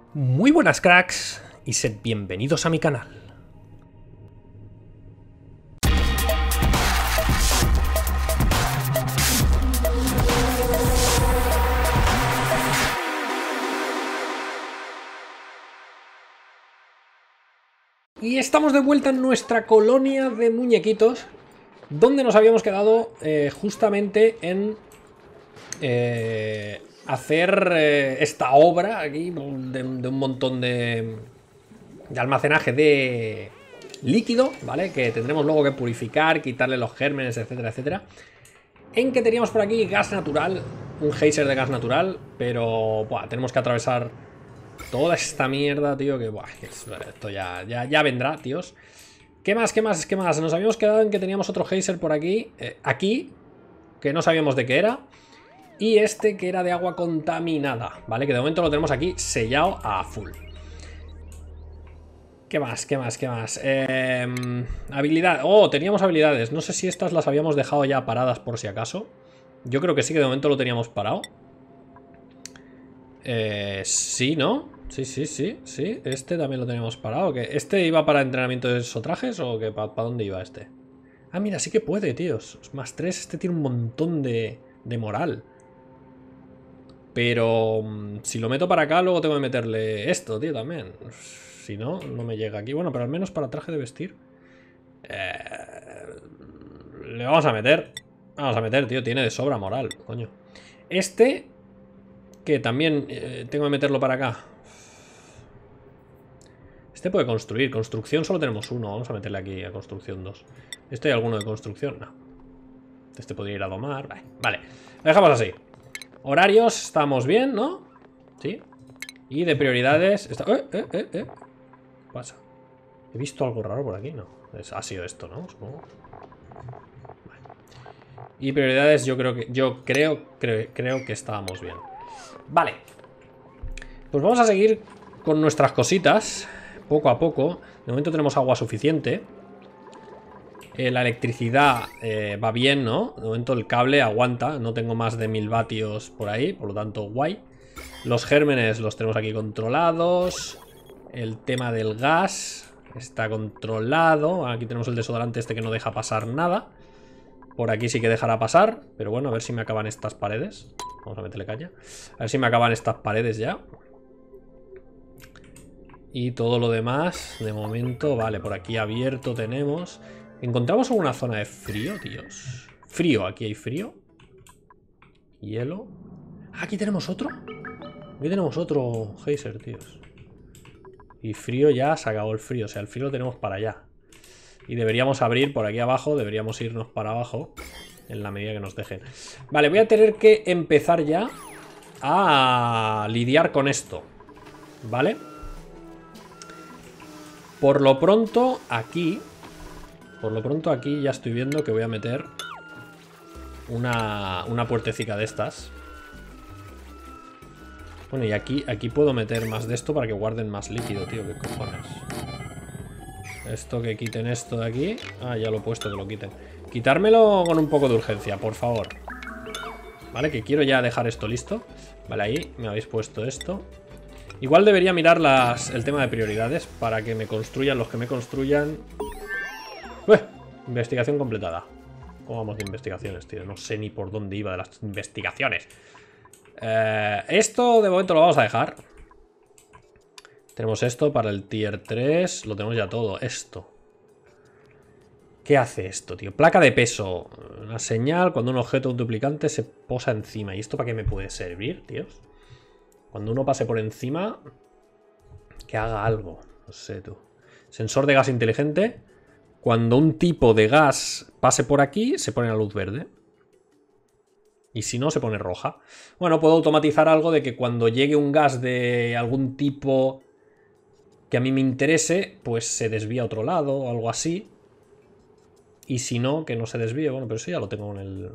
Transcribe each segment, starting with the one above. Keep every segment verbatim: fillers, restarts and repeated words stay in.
Muy buenas cracks y sed bienvenidos a mi canal. Y estamos de vuelta en nuestra colonia de muñequitos, donde nos habíamos quedado eh, justamente en eh, hacer eh, esta obra aquí de, de un montón de, de almacenaje de líquido, ¿vale? Que tendremos luego que purificar, quitarle los gérmenes, etcétera, etcétera. En que teníamos por aquí gas natural, un geyser de gas natural, pero buah, tenemos que atravesar toda esta mierda, tío, que buah, esto ya, ya, ya vendrá, tíos. ¿Qué más, qué más, qué más? Nos habíamos quedado en que teníamos otro geyser por aquí, eh, aquí, que no sabíamos de qué era. Y este que era de agua contaminada, ¿vale? Que de momento lo tenemos aquí sellado a full. ¿Qué más? ¿Qué más? ¿Qué más? Eh, habilidad. Oh, teníamos habilidades. No sé si estas las habíamos dejado ya paradas por si acaso. Yo creo que sí, que de momento lo teníamos parado. Eh, sí, ¿no? Sí, sí, sí, sí. Este también lo teníamos parado. ¿Que ¿Este iba para entrenamiento de sotrajes o que para pa dónde iba este? Ah, mira, sí que puede, tíos. Más tres, este tiene un montón de, de moral. Pero si lo meto para acá, luego tengo que meterle esto, tío, también. Si no, no me llega aquí. Bueno, pero al menos para traje de vestir. Eh, le vamos a meter. Vamos a meter, tío. Tiene de sobra moral, coño. Este, que también eh, tengo que meterlo para acá. Este puede construir. Construcción solo tenemos uno. Vamos a meterle aquí a construcción dos. ¿Este hay alguno de construcción? No. Este podría ir a domar. Vale, vale. Lo dejamos así. Horarios, estamos bien, ¿no? Sí. Y de prioridades está... eh, eh, eh, eh. ¿Qué pasa? He visto algo raro por aquí, ¿no? Es... Ha sido esto, ¿no? Supongo. Vale. Y prioridades yo creo que... Yo creo, creo, creo que estábamos bien. Vale. Pues vamos a seguir con nuestras cositas. Poco a poco. De momento tenemos agua suficiente. Eh, la electricidad eh, va bien, ¿no? De momento el cable aguanta. No tengo más de mil vatios por ahí. Por lo tanto, guay. Los gérmenes los tenemos aquí controlados. El tema del gas está controlado. Aquí tenemos el desodorante este que no deja pasar nada. Por aquí sí que dejará pasar. Pero bueno, a ver si me acaban estas paredes. Vamos a meterle caña. A ver si me acaban estas paredes ya. Y todo lo demás, de momento, vale, por aquí abierto tenemos. ¿Encontramos alguna zona de frío, tíos? Frío, aquí hay frío. Hielo. Ah, aquí tenemos otro. Aquí tenemos otro geyser, tíos. Y frío ya, se acabó el frío. O sea, el frío lo tenemos para allá. Y deberíamos abrir por aquí abajo. Deberíamos irnos para abajo. En la medida que nos dejen. Vale, voy a tener que empezar ya a lidiar con esto. ¿Vale? Por lo pronto, aquí... Por lo pronto aquí ya estoy viendo que voy a meter una, una puertecica de estas. Bueno, y aquí, aquí puedo meter más de esto para que guarden más líquido, tío. ¿Qué cojones? Esto, que quiten esto de aquí. Ah, ya lo he puesto, que lo quiten. Quitármelo con un poco de urgencia, por favor. Vale, que quiero ya dejar esto listo. Vale, ahí me habéis puesto esto. Igual debería mirar las, el tema de prioridades para que me construyan los que me construyan. Ué, investigación completada. ¿Cómo vamos de investigaciones, tío? No sé ni por dónde iba de las investigaciones. Eh, esto de momento lo vamos a dejar. Tenemos esto para el tier tres. Lo tenemos ya todo. Esto. ¿Qué hace esto, tío? Placa de peso. Una señal cuando un objeto duplicante se posa encima. ¿Y esto para qué me puede servir, tíos? Cuando uno pase por encima, que haga algo. No sé, tú. Sensor de gas inteligente. Cuando un tipo de gas pase por aquí, se pone la luz verde. Y si no, se pone roja. Bueno, puedo automatizar algo de que cuando llegue un gas de algún tipo que a mí me interese, pues se desvía a otro lado o algo así. Y si no, que no se desvíe. Bueno, pero eso ya lo tengo en el...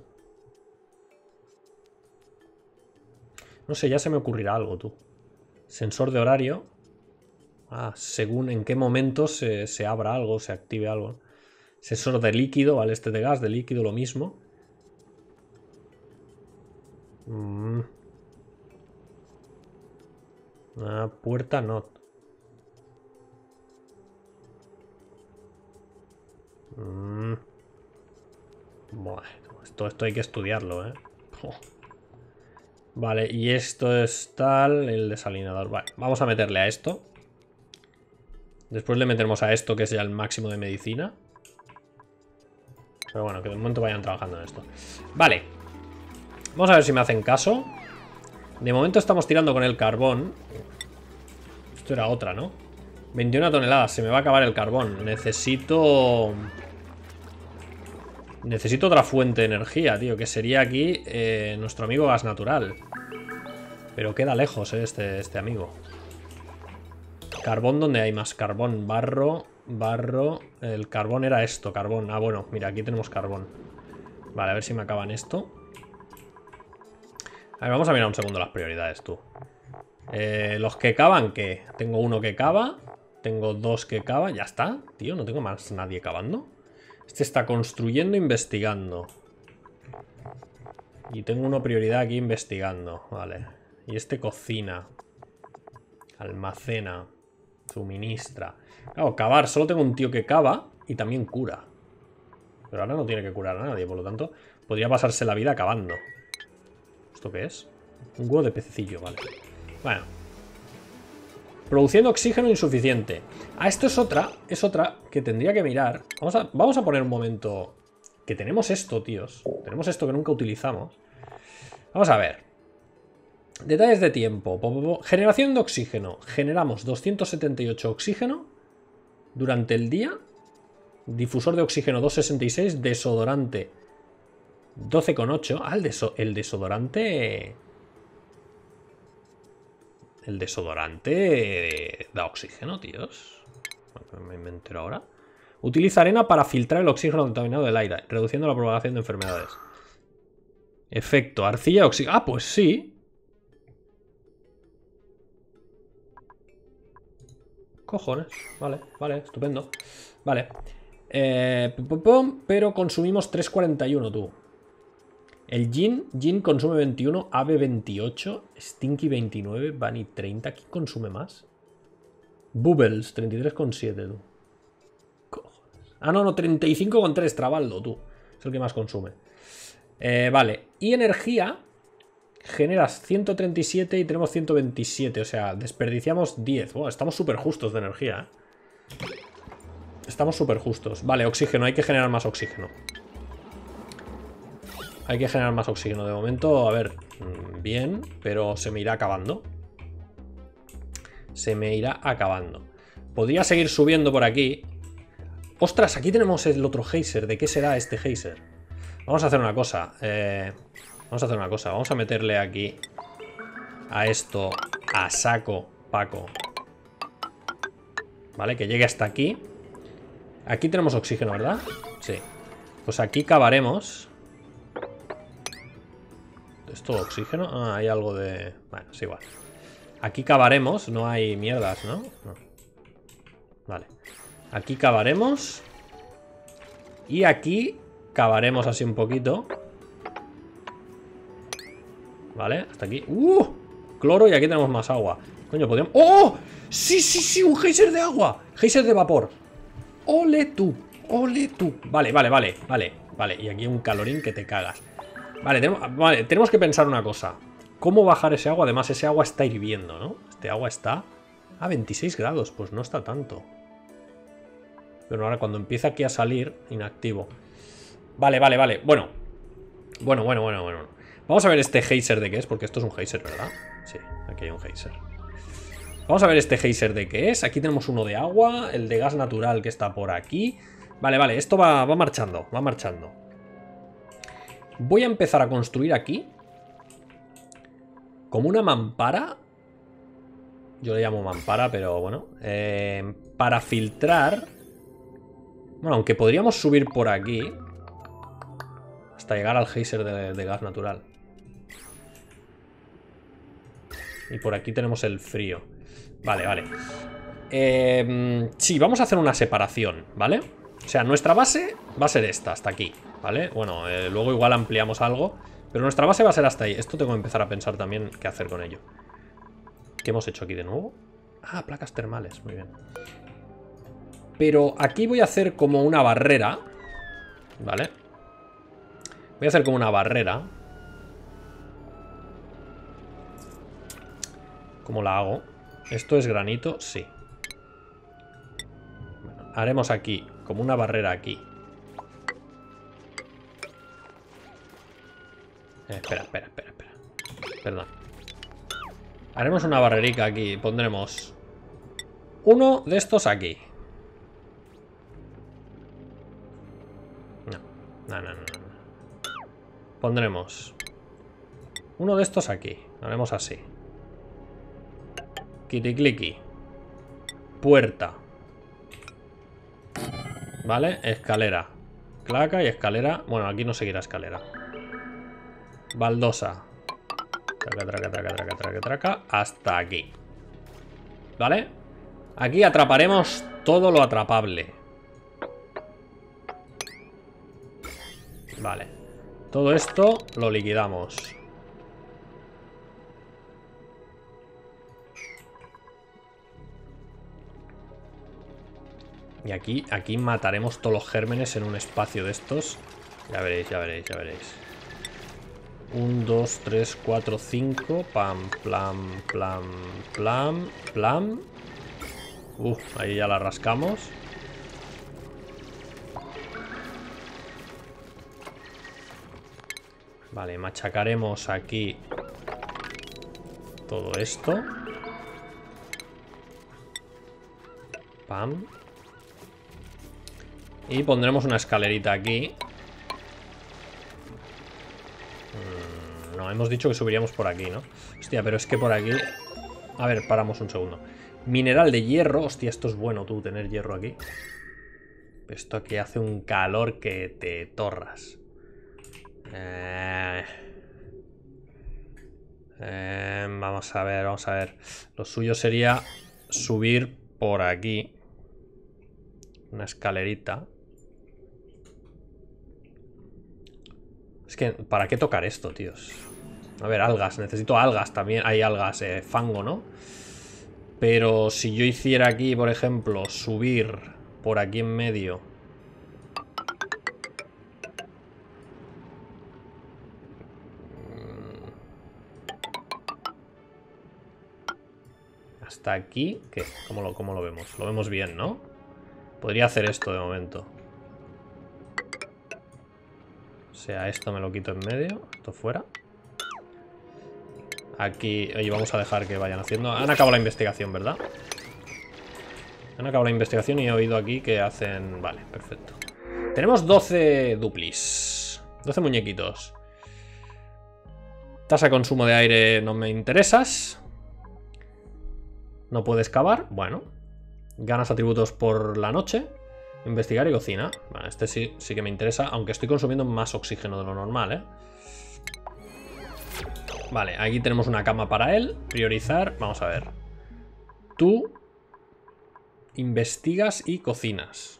No sé, ya se me ocurrirá algo, tú. Sensor de horario. Ah, según en qué momento se, se abra algo, se active algo. Sensor de líquido, ¿vale? Este de gas, de líquido, lo mismo. Mm. Una puerta no. Mm. Bueno, esto, esto hay que estudiarlo, ¿eh? Oh. Vale, y esto es tal, el desalinador. Vale, vamos a meterle a esto. Después le metemos a esto, que es ya el máximo de medicina. Pero bueno, que de momento vayan trabajando en esto. Vale. Vamos a ver si me hacen caso. De momento estamos tirando con el carbón. Esto era otra, ¿no? veintiuna toneladas, se me va a acabar el carbón. Necesito... Necesito otra fuente de energía, tío. Que sería aquí eh, nuestro amigo gas natural. Pero queda lejos, eh, este, este amigo. Carbón, ¿dónde hay más carbón? Barro, barro. El carbón era esto, carbón. Ah, bueno, mira, aquí tenemos carbón. Vale, a ver si me acaban esto. A ver, vamos a mirar un segundo las prioridades, tú. Eh, los que cavan, ¿qué? Tengo uno que cava. Tengo dos que cava. Ya está, tío, no tengo más nadie cavando. Este está construyendo, investigando. Y tengo uno prioridad aquí investigando. Vale. Y este cocina. Almacena. Suministra. Claro, cavar. Solo tengo un tío que cava y también cura. Pero ahora no tiene que curar a nadie. Por lo tanto, podría pasarse la vida cavando. ¿Esto qué es? Un huevo de pececillo, vale. Bueno. Produciendo oxígeno insuficiente. Ah, esto es otra. Es otra que tendría que mirar. Vamos a, vamos a poner un momento. Que tenemos esto, tíos. Tenemos esto que nunca utilizamos. Vamos a ver. Detalles de tiempo. Generación de oxígeno. Generamos doscientos setenta y ocho oxígeno durante el día. Difusor de oxígeno doscientos sesenta y seis. Desodorante doce coma ocho. Ah, el, deso el desodorante... El desodorante da oxígeno, tíos. Me invento ahora. Utiliza arena para filtrar el oxígeno contaminado del aire, reduciendo la propagación de enfermedades. Efecto, arcilla, oxígeno. Ah, pues sí. Cojones. Vale, vale, estupendo. Vale. Eh, pero consumimos tres coma cuarenta y uno, tú. El Jin, Jin consume veintiuno, Ave veintiocho, Stinky veintinueve, Bunny treinta. ¿Quién consume más? Bubbles, treinta y tres coma siete, tú. Cojones. Ah, no, no, treinta y cinco coma tres, Trabaldo, tú. Es el que más consume. Eh, vale. Y energía, generas ciento treinta y siete y tenemos ciento veintisiete. O sea, desperdiciamos diez. Bueno, estamos súper justos de energía, ¿eh? Estamos súper justos. Vale, oxígeno, hay que generar más oxígeno. Hay que generar más oxígeno. De momento, a ver, bien, pero se me irá acabando. Se me irá acabando. Podría seguir subiendo por aquí. ¡Ostras! Aquí tenemos el otro geyser. ¿De qué será este geyser? Vamos a hacer una cosa. Eh, vamos a hacer una cosa. Vamos a meterle aquí a esto a saco, Paco. Vale, que llegue hasta aquí. Aquí tenemos oxígeno, ¿verdad? Sí. Pues aquí cavaremos. ¿Es todo oxígeno? Ah, hay algo de... Bueno, es igual. Aquí cavaremos. No hay mierdas, ¿no? No. Vale. Aquí cavaremos. Y aquí cavaremos así un poquito. Vale, hasta aquí. ¡Uh! Cloro y aquí tenemos más agua. Coño, podríamos... ¡Oh! ¡Sí, sí, sí! ¡Un geyser de agua! Geyser de vapor. ¡Ole tú! ¡Ole tú! Vale, vale, vale, vale. Vale, y aquí un calorín que te cagas. Vale, tenemos, vale, tenemos que pensar una cosa. ¿Cómo bajar ese agua? Además, ese agua está hirviendo, ¿no? Este agua está a veintiséis grados. Pues no está tanto. Pero ahora cuando empieza aquí a salir, inactivo. Vale, vale, vale. Bueno. Bueno, bueno, bueno, bueno. Vamos a ver este geyser de qué es, porque esto es un geyser, ¿verdad? Sí, aquí hay un geyser. Vamos a ver este geyser de qué es. Aquí tenemos uno de agua, el de gas natural que está por aquí. Vale, vale, esto va, va marchando, va marchando. Voy a empezar a construir aquí como una mampara. Yo le llamo mampara, pero bueno. Eh, para filtrar. Bueno, aunque podríamos subir por aquí hasta llegar al geyser de, de gas natural. Y por aquí tenemos el frío. Vale, vale. Eh, sí, vamos a hacer una separación, ¿vale? O sea, nuestra base va a ser esta, hasta aquí, ¿vale? Bueno, eh, luego igual ampliamos algo, pero nuestra base va a ser hasta ahí. Esto tengo que empezar a pensar también qué hacer con ello. ¿Qué hemos hecho aquí de nuevo? Ah, placas termales, muy bien. Pero aquí voy a hacer como una barrera. ¿Vale? Voy a hacer como una barrera. ¿Cómo la hago? ¿Esto es granito? Sí. Bueno, haremos aquí, como una barrera aquí. Eh, espera, espera, espera, espera. Perdón. Haremos una barrerica aquí. Pondremos uno de estos aquí. No, no, no, no, no. Pondremos uno de estos aquí. Lo haremos así. Clicky. Puerta. Vale, escalera. Claca y escalera. Bueno, aquí no seguirá escalera. Baldosa. Traca, traca, traca, traca, traca, traca. Hasta aquí. ¿Vale? Aquí atraparemos todo lo atrapable. Vale. Todo esto lo liquidamos. Y aquí, aquí mataremos todos los gérmenes en un espacio de estos. Ya veréis, ya veréis, ya veréis. uno, dos, tres, cuatro, cinco. Pam, plam, plam, plam, plam. Uf, ahí ya la rascamos. Vale, machacaremos aquí todo esto. Pam. Y pondremos una escalerita aquí. Mm, no, hemos dicho que subiríamos por aquí, ¿no? Hostia, pero es que por aquí... A ver, paramos un segundo. Mineral de hierro. Hostia, esto es bueno, tú, tener hierro aquí. Esto aquí hace un calor que te torras. Eh... Eh, vamos a ver, vamos a ver. Lo suyo sería subir por aquí. Una escalerita. Es que, ¿para qué tocar esto, tíos? A ver, algas. Necesito algas también. Hay algas, eh, fango, ¿no? Pero si yo hiciera aquí, por ejemplo, subir por aquí en medio. Hasta aquí. ¿Qué? ¿Cómo lo, cómo lo vemos? Lo vemos bien, ¿no? Podría hacer esto de momento. O sea, esto me lo quito en medio. Esto fuera. Aquí, y vamos a dejar que vayan haciendo. Han acabado la investigación, ¿verdad? Han acabado la investigación y he oído aquí que hacen... Vale, perfecto. Tenemos doce duplis. doce muñequitos. Tasa de consumo de aire, no me interesas. No puedes cavar. Bueno. Ganas atributos por la noche. Investigar y cocina. Vale, este sí, sí que me interesa. Aunque estoy consumiendo más oxígeno de lo normal, ¿eh? Vale, aquí tenemos una cama para él. Priorizar. Vamos a ver. Tú investigas y cocinas.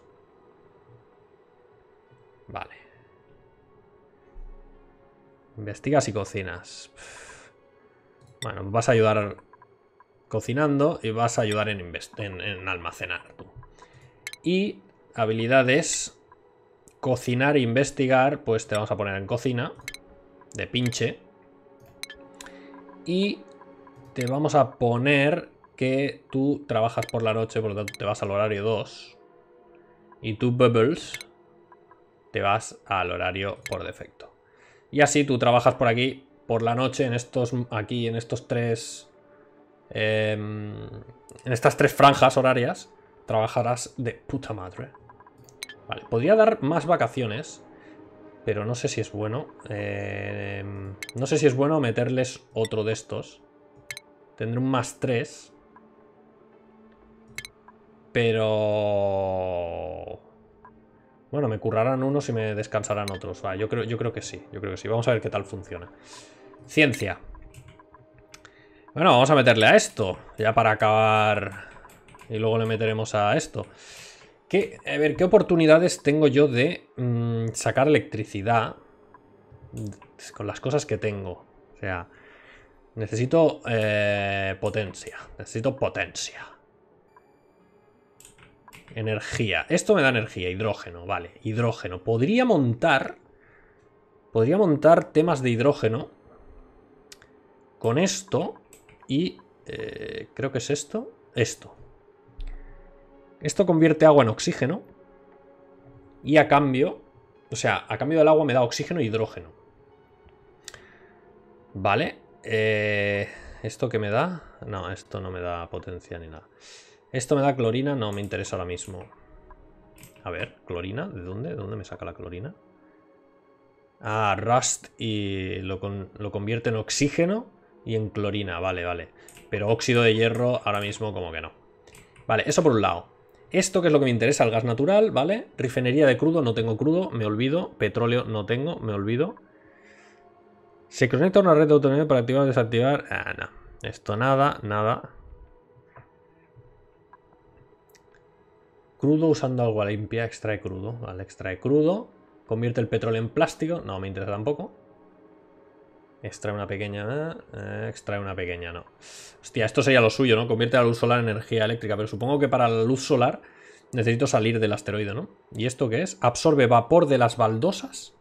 Vale. Investigas y cocinas. Bueno, vas a ayudar cocinando y vas a ayudar en, en, en almacenar. Tú. Y habilidades. Cocinar e investigar. Pues te vamos a poner en cocina. De pinche. Y te vamos a poner que tú trabajas por la noche, por lo tanto te vas al horario dos. Y tú, Bubbles, te vas al horario por defecto. Y así tú trabajas por aquí, por la noche, en estos, aquí, en estos tres... Eh, en estas tres franjas horarias, trabajarás de puta madre. Vale, podría dar más vacaciones, pero no sé si es bueno. Eh, no sé si es bueno meterles otro de estos. Tendré un más tres. Pero... Bueno, me currarán unos y me descansarán otros. Va, yo creo, yo creo que sí. Yo creo que sí. Vamos a ver qué tal funciona. Ciencia. Bueno, vamos a meterle a esto. Ya para acabar. Y luego le meteremos a esto. ¿Qué, a ver, ¿qué oportunidades tengo yo de mmm, sacar electricidad con las cosas que tengo? O sea, Necesito eh, potencia. Necesito potencia. Energía. Esto me da energía. Hidrógeno. Vale. Hidrógeno. Podría montar... Podría montar temas de hidrógeno. Con esto. Y... Eh, creo que es esto. Esto. Esto convierte agua en oxígeno. Y a cambio... O sea, a cambio del agua me da oxígeno e hidrógeno. Vale. Eh, ¿Esto qué me da? No, esto no me da potencia ni nada. Esto me da clorina, no me interesa ahora mismo. A ver, clorina, ¿de dónde? ¿De dónde me saca la clorina? Ah, rust y lo, con, lo convierte en oxígeno y en clorina, vale, vale. Pero óxido de hierro ahora mismo como que no. Vale, eso por un lado. Esto que es lo que me interesa, el gas natural, ¿vale? Refinería de crudo, no tengo crudo, me olvido. Petróleo no tengo, me olvido. Se conecta a una red de autonomía para activar o desactivar. Ah, no. Esto nada, nada. Crudo usando agua limpia, extrae crudo. Vale, extrae crudo. Convierte el petróleo en plástico. No me interesa tampoco. Extrae una pequeña. Eh, extrae una pequeña, no. Hostia, esto sería lo suyo, ¿no? Convierte la luz solar en energía eléctrica. Pero supongo que para la luz solar necesito salir del asteroide, ¿no? ¿Y esto qué es? Absorbe vapor de las baldosas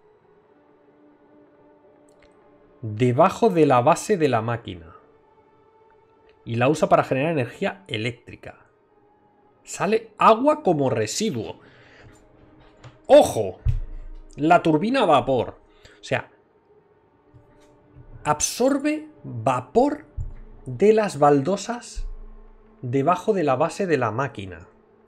debajo de la base de la máquina. Y la usa para generar energía eléctrica. Sale agua como residuo. ¡Ojo! La turbina a vapor. O sea, absorbe vapor de las baldosas debajo de la base de la máquina.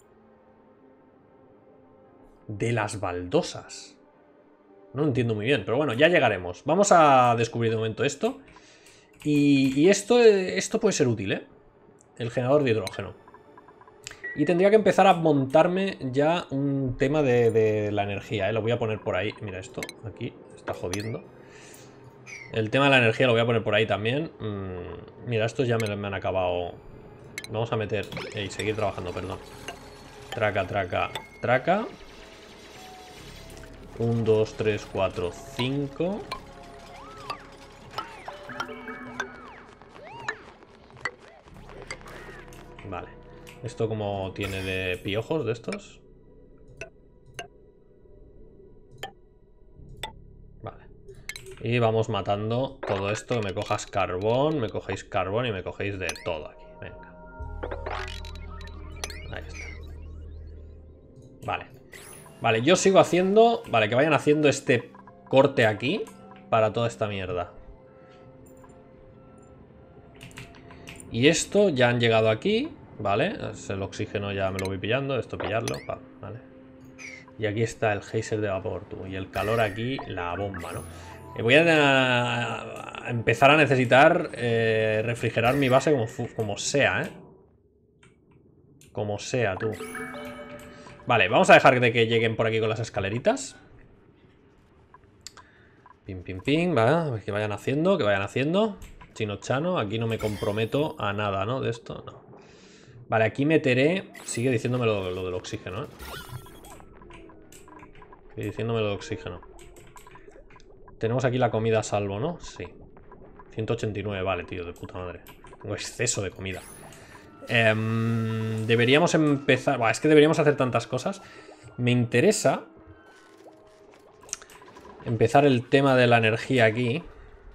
De las baldosas. No lo entiendo muy bien, pero bueno, ya llegaremos. Vamos a descubrir de momento esto. Y, y esto, esto puede ser útil, ¿eh? El generador de hidrógeno. Y tendría que empezar a montarme ya un tema de, de la energía, ¿eh? Lo voy a poner por ahí. Mira esto, aquí, está jodiendo. El tema de la energía lo voy a poner por ahí también. Mm, mira, estos ya me, me han acabado. Vamos a meter... y seguir trabajando, perdón. Traca, traca, traca. uno, dos, tres, cuatro, cinco. Vale. ¿Esto como tiene de piojos de estos? Vale. Y vamos matando todo esto. Me cojas carbón, me cogéis carbón y me cogéis de todo aquí. Venga. Ahí está. Vale. Vale, yo sigo haciendo... Vale, que vayan haciendo este corte aquí para toda esta mierda. Y esto ya han llegado aquí. Vale, el oxígeno ya me lo voy pillando. Esto pillarlo, vale. Y aquí está el geyser de vapor, tú. Y el calor aquí, la bomba, ¿no? Voy a, a empezar a necesitar eh, refrigerar mi base como, como sea, ¿eh? Como sea, tú. Vale, vamos a dejar de que lleguen por aquí con las escaleritas. Pim, pim, pim, vale, que vayan haciendo, que vayan haciendo. Chino chano, aquí no me comprometo a nada, ¿no? De esto, no. Vale, aquí meteré... Sigue diciéndome lo, lo del oxígeno, ¿eh? Sigue diciéndome lo del oxígeno. Tenemos aquí la comida a salvo, ¿no? Sí. ciento ochenta y nueve, vale, tío, de puta madre. Tengo exceso de comida. Eh, deberíamos empezar... Buah, es que deberíamos hacer tantas cosas. Me interesa empezar el tema de la energía aquí.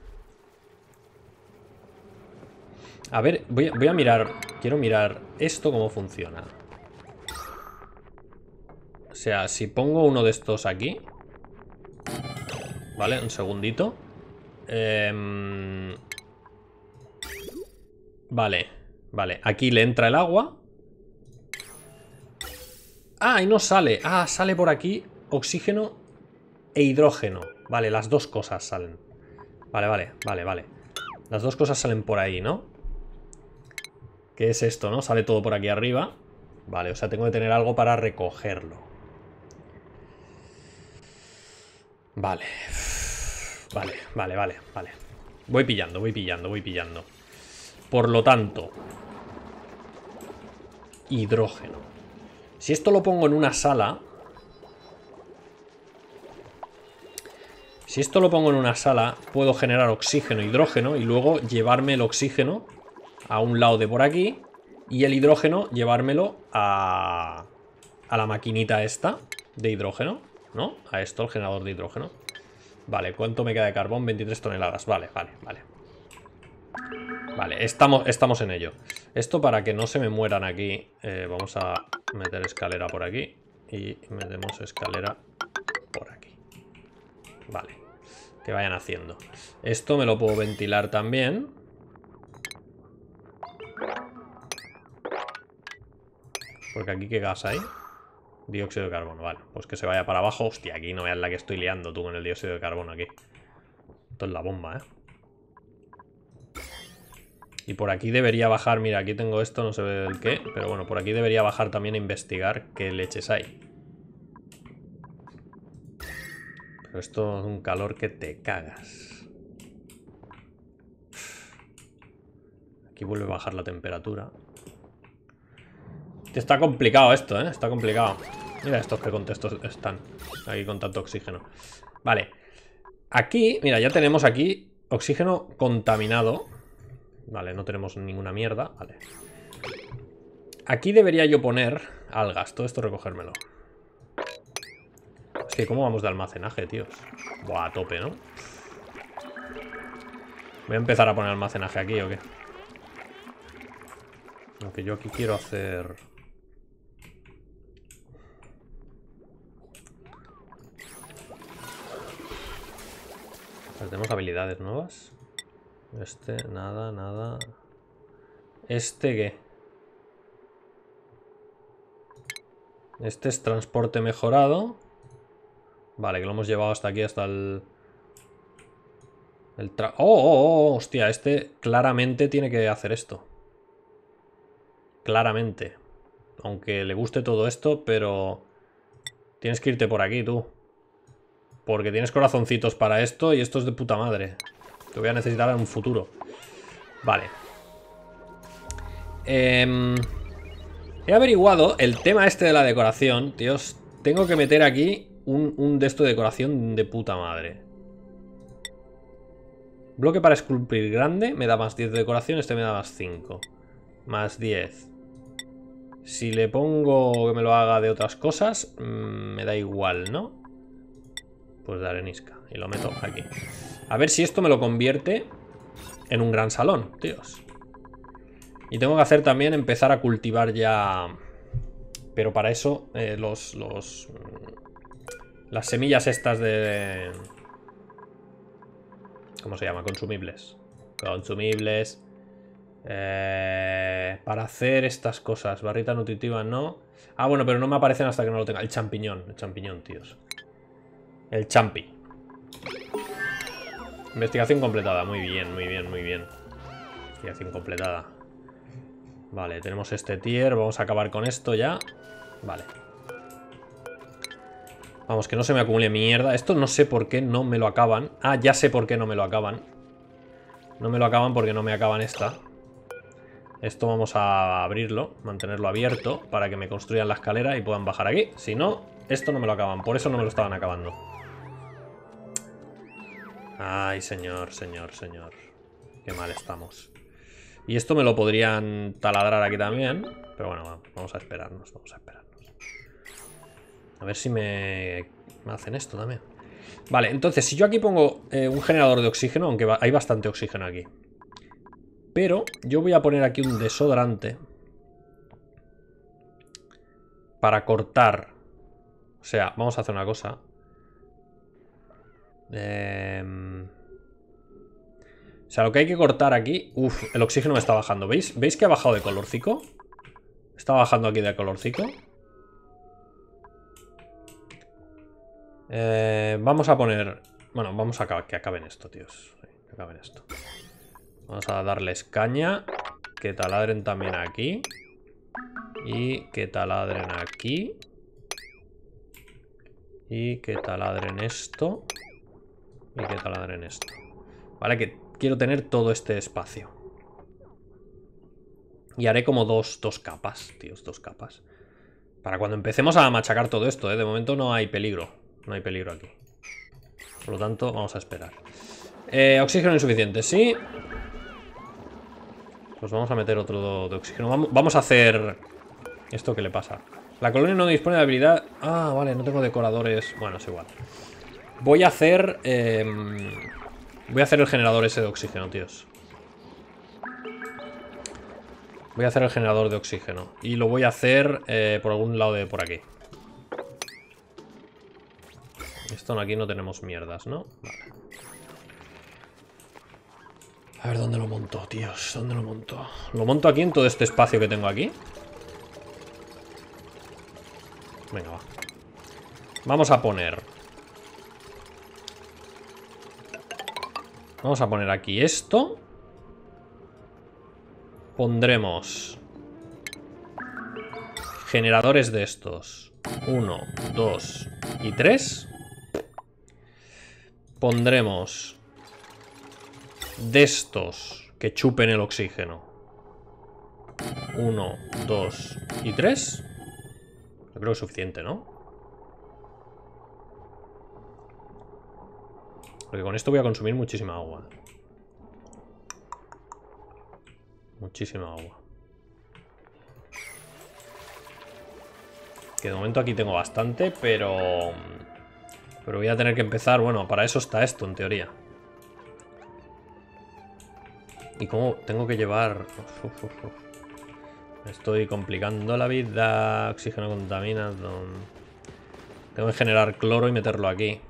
A ver, voy a, voy a mirar... Quiero mirar esto cómo funciona. O sea, si pongo uno de estos aquí... Vale, un segundito. Eh, vale, vale. Aquí le entra el agua. Ah, y no sale. Ah, sale por aquí oxígeno e hidrógeno. Vale, las dos cosas salen. Vale, vale, vale, vale. Las dos cosas salen por ahí, ¿no? ¿Qué es esto, no? Sale todo por aquí arriba. Vale, o sea, tengo que tener algo para recogerlo. Vale. Vale, vale, vale, vale. Voy pillando, voy pillando, voy pillando. Por lo tanto, hidrógeno. Si esto lo pongo en una sala... Si Si esto lo pongo en una sala, puedo generar oxígeno, hidrógeno y luego llevarme el oxígeno a un lado de por aquí y el hidrógeno llevármelo a, a la maquinita esta de hidrógeno, ¿no? A esto, el generador de hidrógeno. Vale, ¿cuánto me queda de carbón? veintitrés toneladas. Vale, vale, vale. Vale, estamos, estamos en ello. Esto para que no se me mueran aquí. Eh, vamos a meter escalera por aquí. Y metemos escalera por aquí. Vale. Que vayan haciendo. Esto me lo puedo ventilar también. Porque aquí, ¿qué gas hay? Dióxido de carbono, vale. Pues que se vaya para abajo. Hostia, aquí no veas la que estoy liando tú con el dióxido de carbono aquí. Esto es la bomba, ¿eh? Y por aquí debería bajar, mira, aquí tengo esto, no sé el qué, pero bueno, por aquí debería bajar también a investigar qué leches hay. Pero esto es un calor que te cagas. Aquí vuelve a bajar la temperatura. Está complicado esto, ¿eh? Está complicado. Mira estos que contextos están aquí con tanto oxígeno. Vale. Aquí, mira, ya tenemos aquí oxígeno contaminado. Vale, no tenemos ninguna mierda. Vale. Aquí debería yo poner algas. Todo esto recogérmelo. Es que ¿cómo vamos de almacenaje, tíos? Buah, a tope, ¿no? Voy a empezar a poner almacenaje aquí, ¿o qué? Aunque yo aquí quiero hacer... Tenemos habilidades nuevas. Este, nada, nada. ¿Este qué? Este es transporte mejorado. Vale, que lo hemos llevado hasta aquí, hasta el... el tra... ¡Oh, oh, oh! Hostia, este claramente tiene que hacer esto. Claramente. Aunque le guste todo esto, pero... Tienes que irte por aquí, tú. Porque tienes corazoncitos para esto y esto es de puta madre. Que voy a necesitar en un futuro. Vale. Eh, he averiguado el tema este de la decoración, tíos. Tengo que meter aquí un, un de esto de decoración de puta madre. Bloque para esculpir grande me da más diez de decoración. Este me da más cinco. Más diez. Si le pongo que me lo haga de otras cosas, mmm, me da igual, ¿no? Pues de arenisca. Y lo meto aquí. A ver si esto me lo convierte en un gran salón, tíos. Y tengo que hacer también empezar a cultivar ya... Pero para eso eh, los, los... Las semillas estas de... ¿Cómo se llama? Consumibles. Consumibles. Eh, para hacer estas cosas. Barrita nutritiva no. Ah, bueno, pero no me aparecen hasta que no lo tenga. El champiñón. El champiñón, tíos. El champi. Investigación completada. Muy bien, muy bien, muy bien. Investigación completada. Vale, tenemos este tier. Vamos a acabar con esto ya. Vale. Vamos, que no se me acumule mierda. Esto no sé por qué no me lo acaban. Ah, ya sé por qué no me lo acaban. No me lo acaban porque no me acaban esta. Esto vamos a abrirlo, mantenerlo abierto para que me construyan la escalera y puedan bajar aquí. Si no, esto no me lo acaban. Por eso no me lo estaban acabando. Ay, señor, señor, señor. Qué mal estamos. Y esto me lo podrían taladrar aquí también. Pero bueno, vamos a esperarnos, vamos a esperarnos. A ver si me, me hacen esto también. Vale, entonces si yo aquí pongo eh, un generador de oxígeno, aunque va, hay bastante oxígeno aquí. Pero yo voy a poner aquí un desodorante para cortar. O sea, vamos a hacer una cosa. Eh... O sea, lo que hay que cortar aquí... Uf, el oxígeno me está bajando. ¿Veis? ¿Veis que ha bajado de colorcico? Está bajando aquí de colorcico. Eh, vamos a poner... Bueno, vamos a que acaben esto, tíos. Que acaben esto. Vamos a darles caña. Que taladren también aquí. Y que taladren aquí. Y que taladren esto. Y que taladren esto. Vale, que quiero tener todo este espacio. Y haré como dos, dos capas, tíos, dos capas. Para cuando empecemos a machacar todo esto, ¿eh? De momento no hay peligro. No hay peligro aquí. Por lo tanto, vamos a esperar. Eh, oxígeno insuficiente, sí. Pues vamos a meter otro de oxígeno. Vamos, vamos a hacer... ¿Esto qué le pasa? La colonia no dispone de habilidad... Ah, vale, no tengo decoradores. Bueno, es igual. Voy a hacer... Eh... Voy a hacer el generador ese de oxígeno, tíos. Voy a hacer el generador de oxígeno. Y lo voy a hacer eh, por algún lado de por aquí. Esto aquí no tenemos mierdas, ¿no? Vale. A ver, ¿dónde lo monto, tíos? ¿Dónde lo monto? ¿Lo monto aquí en todo este espacio que tengo aquí? Venga, va. Vamos a poner... Vamos a poner aquí esto. Pondremos... generadores de estos. Uno, dos y tres. Pondremos... de estos que chupen el oxígeno. Uno, dos y tres. Yo creo que es suficiente, ¿no? Porque con esto voy a consumir muchísima agua. Muchísima agua. Que de momento aquí tengo bastante, pero... Pero voy a tener que empezar... Bueno, para eso está esto, en teoría. ¿Y cómo tengo que llevar? Uf, uf, uf, uf. Me estoy complicando la vida. Oxígeno contamina. Tengo que generar cloro y meterlo aquí.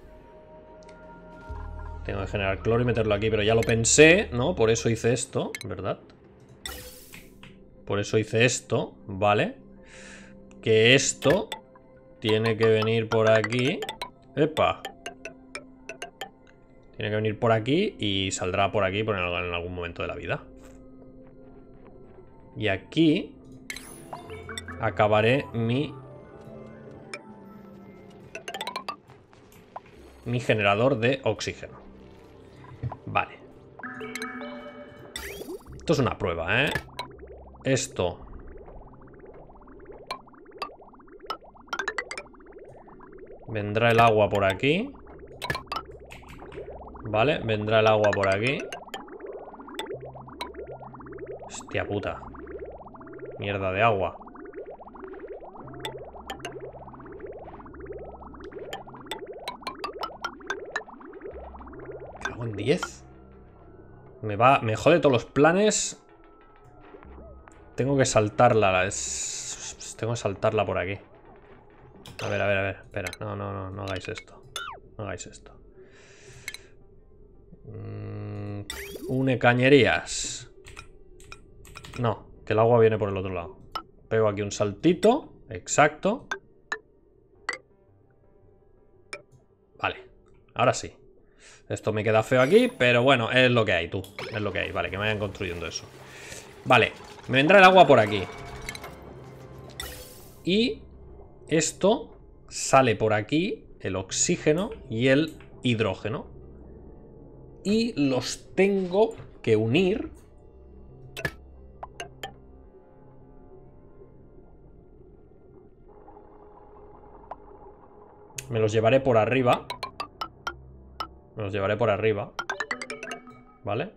Tengo que generar cloro y meterlo aquí. Pero ya lo pensé, ¿no? Por eso hice esto, ¿verdad? Por eso hice esto, ¿vale? Que esto tiene que venir por aquí. ¡Epa! Tiene que venir por aquí y saldrá por aquí por en algún momento de la vida. Y aquí acabaré mi... mi generador de oxígeno. Vale. Esto es una prueba, ¿eh? Esto. Vendrá el agua por aquí. Vale, vendrá el agua por aquí. Hostia puta. Mierda de agua. Cago en diez. Me va, me jode todos los planes. Tengo que saltarla. Es, tengo que saltarla por aquí. A ver, a ver, a ver. Espera, no, no, no, no hagáis esto. No hagáis esto. Mm, une cañerías. No, que el agua viene por el otro lado. Pego aquí un saltito. Exacto. Vale, ahora sí. Esto me queda feo aquí, pero bueno, es lo que hay, tú. Es lo que hay, vale, que me vayan construyendo eso. Vale, me vendrá el agua por aquí. Y esto sale por aquí, el oxígeno y el hidrógeno. Y los tengo que unir. Me los llevaré por arriba. Me los llevaré por arriba. ¿Vale?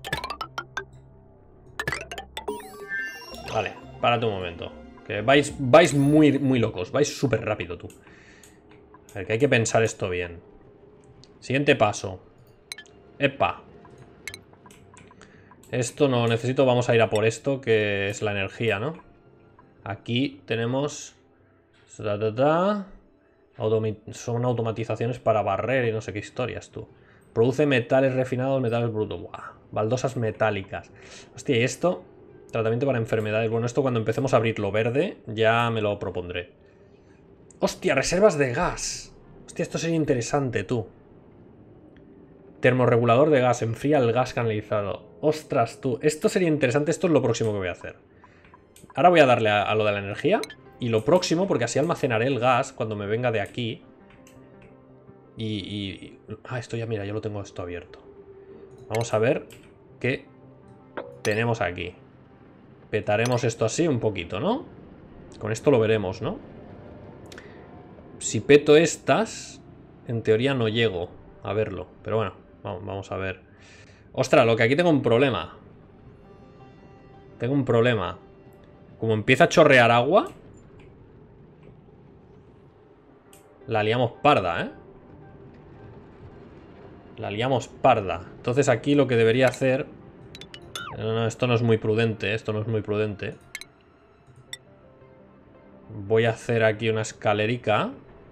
Vale, párate un momento. Que vais, vais muy, muy locos. Vais súper rápido, tú. A ver, que hay que pensar esto bien. Siguiente paso. Epa. Esto no necesito. Vamos a ir a por esto, que es la energía, ¿no? Aquí tenemos... Ta, ta, ta. Son automatizaciones para barrer y no sé qué historias, tú. Produce metales refinados, metales brutos. Buah. Baldosas metálicas. Hostia, y esto... Tratamiento para enfermedades. Bueno, esto cuando empecemos a abrir lo verde ya me lo propondré. Hostia, reservas de gas. Hostia, esto sería interesante, tú. Termorregulador de gas. Enfría el gas canalizado. Ostras, tú. Esto sería interesante. Esto es lo próximo que voy a hacer. Ahora voy a darle a, a lo de la energía. Y lo próximo, porque así almacenaré el gas cuando me venga de aquí. Y... y ah, esto ya, mira, ya lo tengo esto abierto. Vamos a ver qué tenemos aquí. Petaremos esto así un poquito, ¿no? Con esto lo veremos, ¿no? Si peto estas, en teoría no llego a verlo. Pero bueno, vamos, vamos a ver. Ostras, lo que aquí tengo un problema. Tengo un problema. Como empieza a chorrear agua, la liamos parda, ¿eh? La liamos parda. Entonces aquí lo que debería hacer... No, no, esto no es muy prudente, esto no es muy prudente. Voy a hacer aquí una escalerica.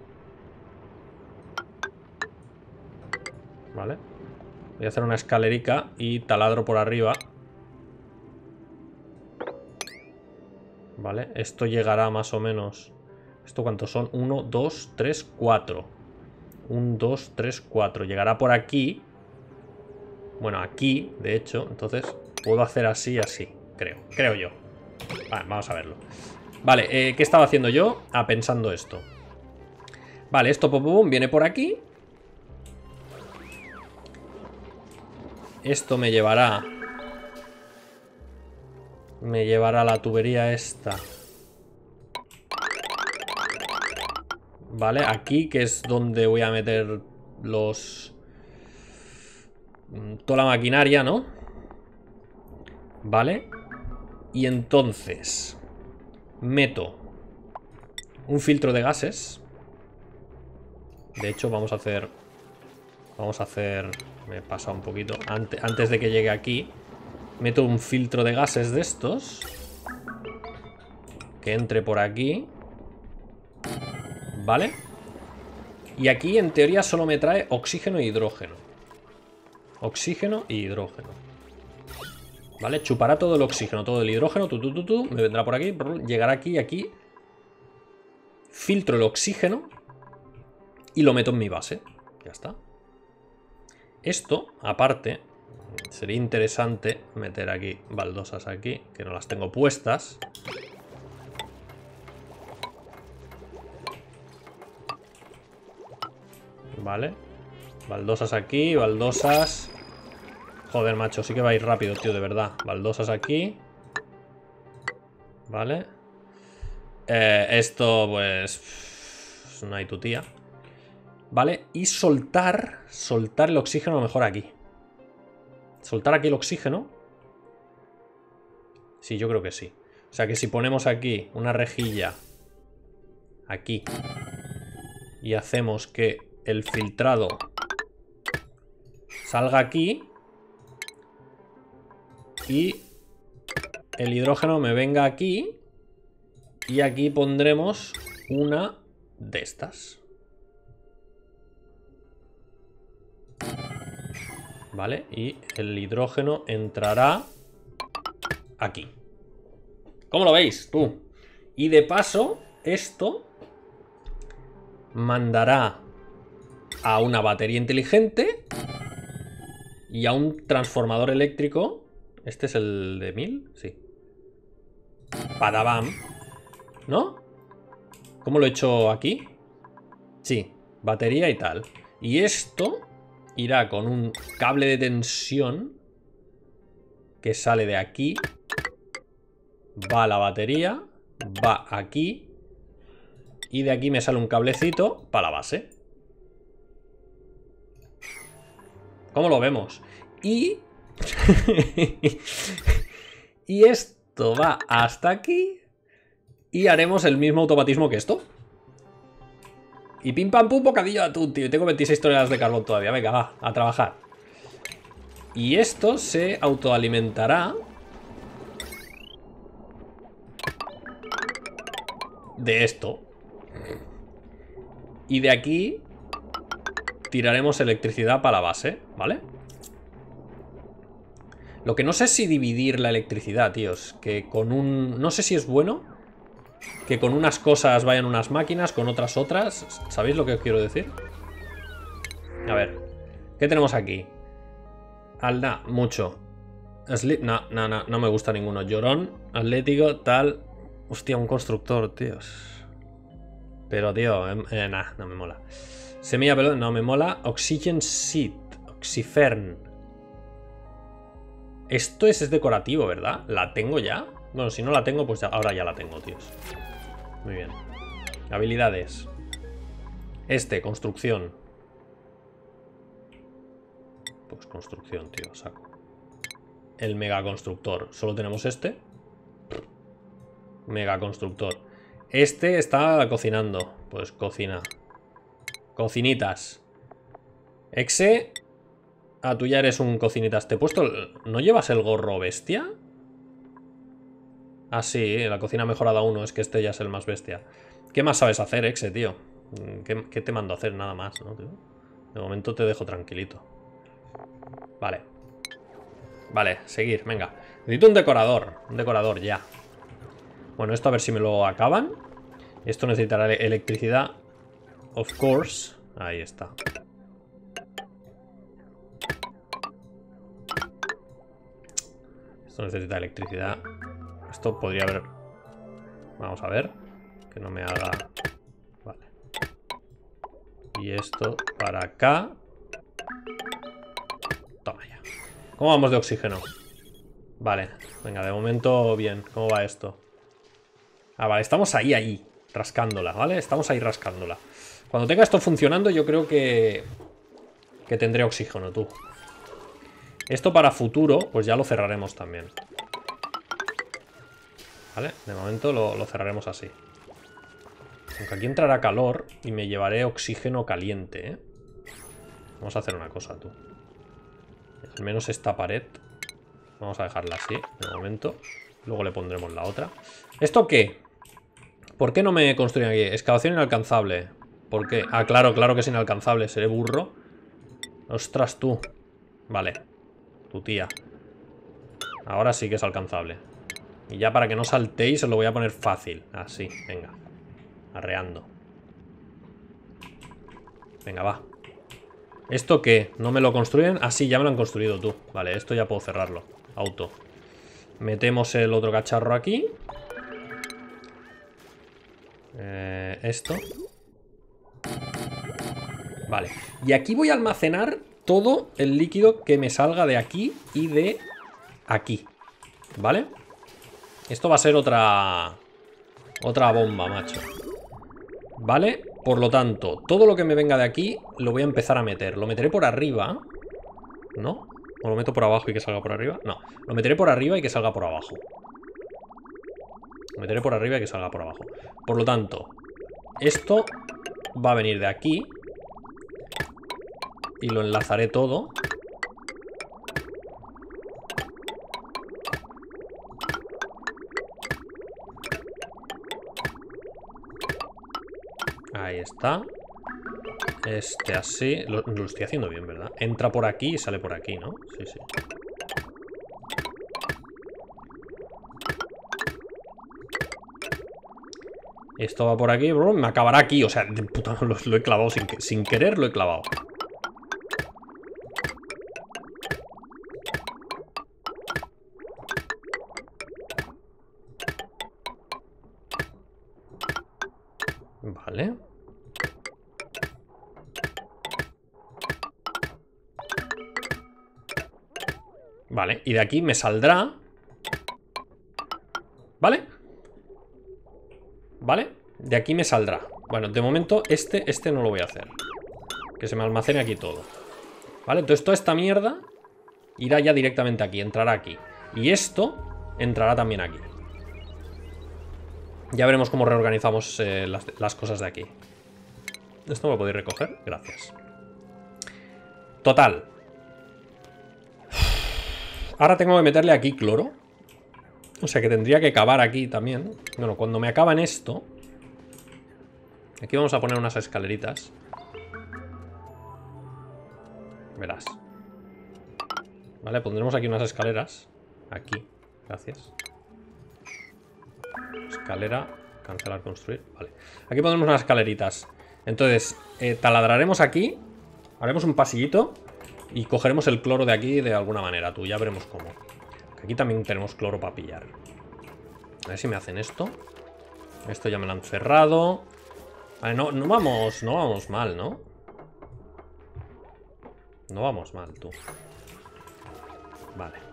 Vale. Voy a hacer una escalerica y taladro por arriba. Vale, esto llegará más o menos... ¿Esto cuántos son? uno, dos, tres, cuatro. uno, dos, tres, cuatro. Llegará por aquí. Bueno, aquí, de hecho. Entonces puedo hacer así, así. Creo, creo yo. Vale, vamos a verlo. Vale, eh, ¿qué estaba haciendo yo? Ah, pensando esto. Vale, esto pum, pum, viene por aquí. Esto me llevará... Me llevará a la tubería esta. Vale, aquí, que es donde voy a meter los... Toda la maquinaria, ¿no? Vale. Y entonces... Meto un filtro de gases. De hecho, vamos a hacer... Vamos a hacer... Me he pasado un poquito. Antes, antes de que llegue aquí... Meto un filtro de gases de estos. Que entre por aquí. Vale. Y aquí en teoría solo me trae oxígeno e hidrógeno. Oxígeno y hidrógeno. Vale, chupará todo el oxígeno, todo el hidrógeno. Tu, tu, tu, tu, me vendrá por aquí. Llegará aquí y aquí. Filtro el oxígeno. Y lo meto en mi base. Ya está. Esto, aparte... Sería interesante meter aquí baldosas aquí, que no las tengo puestas. Vale. Baldosas aquí, baldosas. Joder, macho, sí que va a ir rápido, tío, de verdad. Baldosas aquí. Vale. Eh, esto, pues... No hay tu tía. Vale, y soltar... Soltar el oxígeno a lo mejor aquí. Soltar aquí el oxígeno. Sí, yo creo que sí. O sea que si ponemos aquí una rejilla aquí y hacemos que el filtrado salga aquí y el hidrógeno me venga aquí y aquí pondremos una de estas. Vale, y el hidrógeno entrará aquí. ¿Cómo lo veis, tú? Y de paso, esto mandará a una batería inteligente y a un transformador eléctrico. ¿Este es el de mil? Sí. Padabam. ¿No? ¿Cómo lo he hecho aquí? Sí, batería y tal. Y esto... irá con un cable de tensión que sale de aquí, va a la batería, va aquí y de aquí me sale un cablecito para la base. ¿Cómo lo vemos? Y... y esto va hasta aquí y haremos el mismo automatismo que esto. Y pim pam pum, bocadillo de atún, tío. Tengo veintiséis toneladas de carbón todavía. Venga, va, a trabajar. Y esto se autoalimentará de esto. Y de aquí tiraremos electricidad para la base, ¿vale? Lo que no sé es si dividir la electricidad, tíos. Que con un... No sé si es bueno... Que con unas cosas vayan unas máquinas, con otras otras. ¿Sabéis lo que os quiero decir? A ver. ¿Qué tenemos aquí? Alda, mucho. Sleep, no, no, no, no me gusta ninguno. Llorón, atlético, tal. Hostia, un constructor, tíos. Pero, tío, eh, eh, nah, no me mola. Semilla pelota, no me mola. Oxygen Seed, Oxifern. Esto es, es decorativo, ¿verdad? ¿La tengo ya? Bueno, si no la tengo, pues ya, ahora ya la tengo, tíos. Muy bien. Habilidades. Este, construcción. Pues construcción, tío, saco. El mega constructor. Solo tenemos este. Mega constructor. Este está cocinando. Pues cocina. Cocinitas. Exe. Ah, tú ya eres un cocinitas. Te he puesto... El... ¿No llevas el gorro bestia? Ah, sí, la cocina mejorada uno. Es que este ya es el más bestia. ¿Qué más sabes hacer, Exe, tío? ¿Qué, qué te mando a hacer? Nada más, ¿no, tío? De momento te dejo tranquilito. Vale. Vale, seguir, venga. Necesito un decorador. Un decorador, ya. Bueno, esto a ver si me lo acaban. Esto necesitará electricidad. Of course. Ahí está. Esto necesita electricidad. Esto podría haber... Vamos a ver. Que no me haga... Vale. Y esto para acá. Toma ya. ¿Cómo vamos de oxígeno? Vale. Venga, de momento bien. ¿Cómo va esto? Ah, vale. Estamos ahí, ahí. Rascándola, ¿vale? Estamos ahí rascándola. Cuando tenga esto funcionando, yo creo que... Que tendré oxígeno, tú. Esto para futuro, pues ya lo cerraremos también. Vale, de momento lo, lo cerraremos así. Aunque aquí entrará calor y me llevaré oxígeno caliente, ¿eh? Vamos a hacer una cosa, tú. Al menos esta pared vamos a dejarla así, de momento. Luego le pondremos la otra. ¿Esto qué? ¿Por qué no me construyen aquí? Excavación inalcanzable. ¿Por qué? Ah, claro, claro que es inalcanzable. Seré burro. Ostras, tú. Vale. Tu tía. Ahora sí que es alcanzable. Y ya para que no saltéis os lo voy a poner fácil. Así, venga. Arreando. Venga, va. ¿Esto qué? ¿No me lo construyen? Ah, sí, ya me lo han construido, tú. Vale, esto ya puedo cerrarlo. Auto. Metemos el otro cacharro aquí. Eh, esto. Vale. Y aquí voy a almacenar todo el líquido que me salga de aquí y de aquí. ¿Vale? Esto va a ser otra... Otra bomba, macho. ¿Vale? Por lo tanto, todo lo que me venga de aquí lo voy a empezar a meter. Lo meteré por arriba. ¿No? ¿O lo meto por abajo y que salga por arriba? No, lo meteré por arriba y que salga por abajo. Lo meteré por arriba y que salga por abajo. Por lo tanto, esto va a venir de aquí. Y lo enlazaré todo. Ahí está. Este así. Lo, lo estoy haciendo bien, ¿verdad? Entra por aquí y sale por aquí, ¿no? Sí, sí. Esto va por aquí, bro. Me acabará aquí. O sea, de puta, lo, lo he clavado sin, sin querer, lo he clavado. Vale. Vale, y de aquí me saldrá. ¿Vale? ¿Vale? De aquí me saldrá. Bueno, de momento este, este no lo voy a hacer. Que se me almacene aquí todo. ¿Vale? Entonces toda esta mierda irá ya directamente aquí, entrará aquí. Y esto entrará también aquí. Ya veremos cómo reorganizamos eh, las, las cosas de aquí. ¿Esto me lo podéis recoger? Gracias. Total. Ahora tengo que meterle aquí cloro. O sea que tendría que cavar aquí también. Bueno, cuando me acaban esto... Aquí vamos a poner unas escaleritas. Verás. Vale, pondremos aquí unas escaleras. Aquí, gracias. Escalera, cancelar, construir. Vale, aquí pondremos unas escaleritas. Entonces, eh, taladraremos aquí. Haremos un pasillito. Y cogeremos el cloro de aquí de alguna manera. Tú, ya veremos cómo. Aquí también tenemos cloro para pillar. A ver si me hacen esto. Esto ya me lo han cerrado. Vale, no, no vamos, no vamos mal, ¿no? No vamos mal, tú. Vale.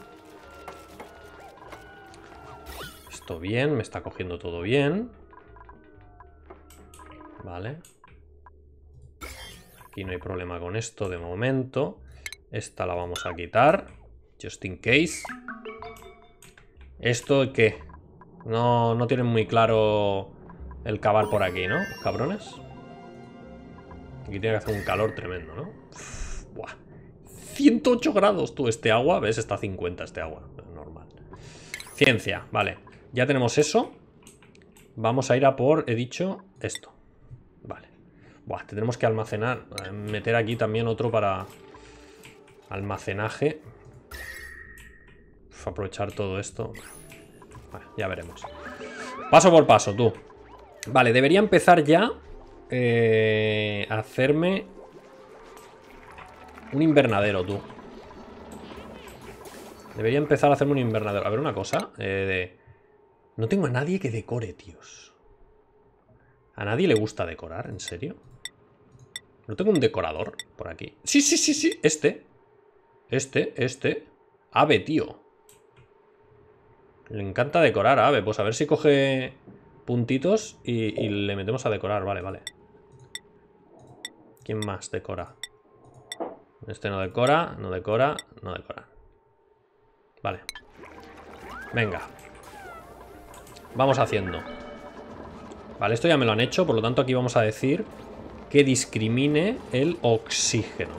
Esto bien, me está cogiendo todo bien. Vale. Aquí no hay problema con esto de momento. Esta la vamos a quitar. Just in case. ¿Esto qué? No, no tienen muy claro el cavar por aquí, ¿no? Cabrones. Aquí tiene que hacer un calor tremendo, ¿no? Uf, buah. ciento ocho grados, tú. Este agua, ¿ves? Está a cincuenta este agua. Normal. Ciencia, vale. Ya tenemos eso. Vamos a ir a por, he dicho, esto. Vale. Buah, tendremos que almacenar. Meter aquí también otro para almacenaje. Uf, aprovechar todo esto. Vale, ya veremos. Paso por paso, tú. Vale, debería empezar ya eh, a hacerme un invernadero, tú. Debería empezar a hacerme un invernadero. A ver, una cosa. Eh, de... No tengo a nadie que decore, tíos. ¿A nadie le gusta decorar? ¿En serio? ¿No tengo un decorador por aquí? Sí, sí, sí, sí. Este. Este, este. Ave, tío. Le encanta decorar a Ave. Pues a ver si coge puntitos y, y le metemos a decorar. Vale, vale. ¿Quién más decora? Este no decora, no decora, no decora. Vale. Venga. Vamos haciendo. Vale, esto ya me lo han hecho. Por lo tanto aquí vamos a decir que discrimine el oxígeno.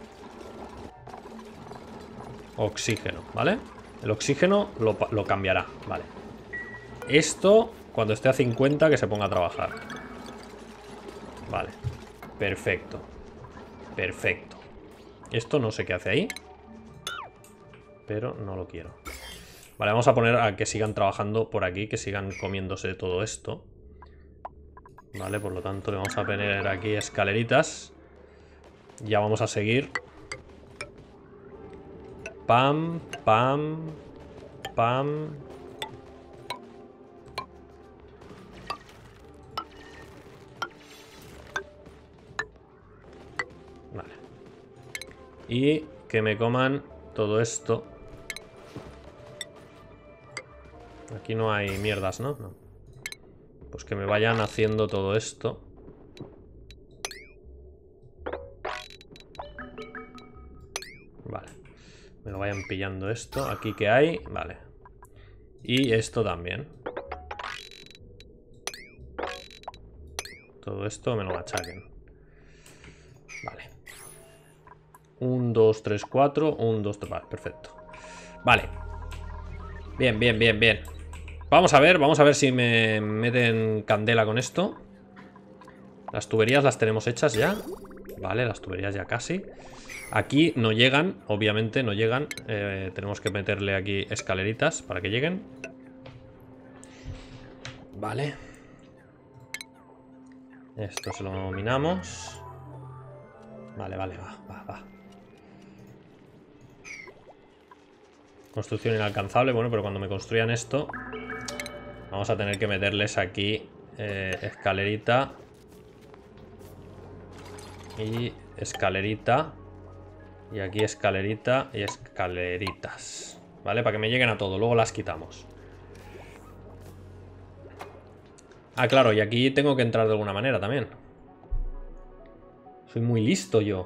Oxígeno, ¿vale? El oxígeno lo, lo cambiará, vale. Esto, cuando esté a cincuenta, que se ponga a trabajar. Vale. Perfecto. Perfecto. Esto no sé qué hace ahí, pero no lo quiero. Vale, vamos a poner a que sigan trabajando por aquí, que sigan comiéndose todo esto. Vale, por lo tanto le vamos a poner aquí escaleritas. Ya vamos a seguir. Pam, pam, pam. Vale. Y que me coman todo esto. Aquí no hay mierdas, ¿no? No. Pues que me vayan haciendo todo esto. Vale. Me lo vayan pillando esto. Aquí que hay. Vale. Y esto también. Todo esto me lo machaquen. Vale. Un, dos, tres, cuatro. Un, dos, tres. Vale, perfecto. Vale. Bien, bien, bien, bien. Vamos a ver, vamos a ver si me meten candela con esto. Las tuberías las tenemos hechas ya. Vale, las tuberías ya casi. Aquí no llegan, obviamente no llegan. eh, Tenemos que meterle aquí escaleritas para que lleguen. Vale. Esto se lo minamos. Vale, vale, va, va, va. Construcción inalcanzable. Bueno, pero cuando me construyan esto vamos a tener que meterles aquí eh, escalerita. Y escalerita. Y aquí escalerita y escaleritas. ¿Vale? Para que me lleguen a todo. Luego las quitamos. Ah, claro. Y aquí tengo que entrar de alguna manera también. Soy muy listo yo.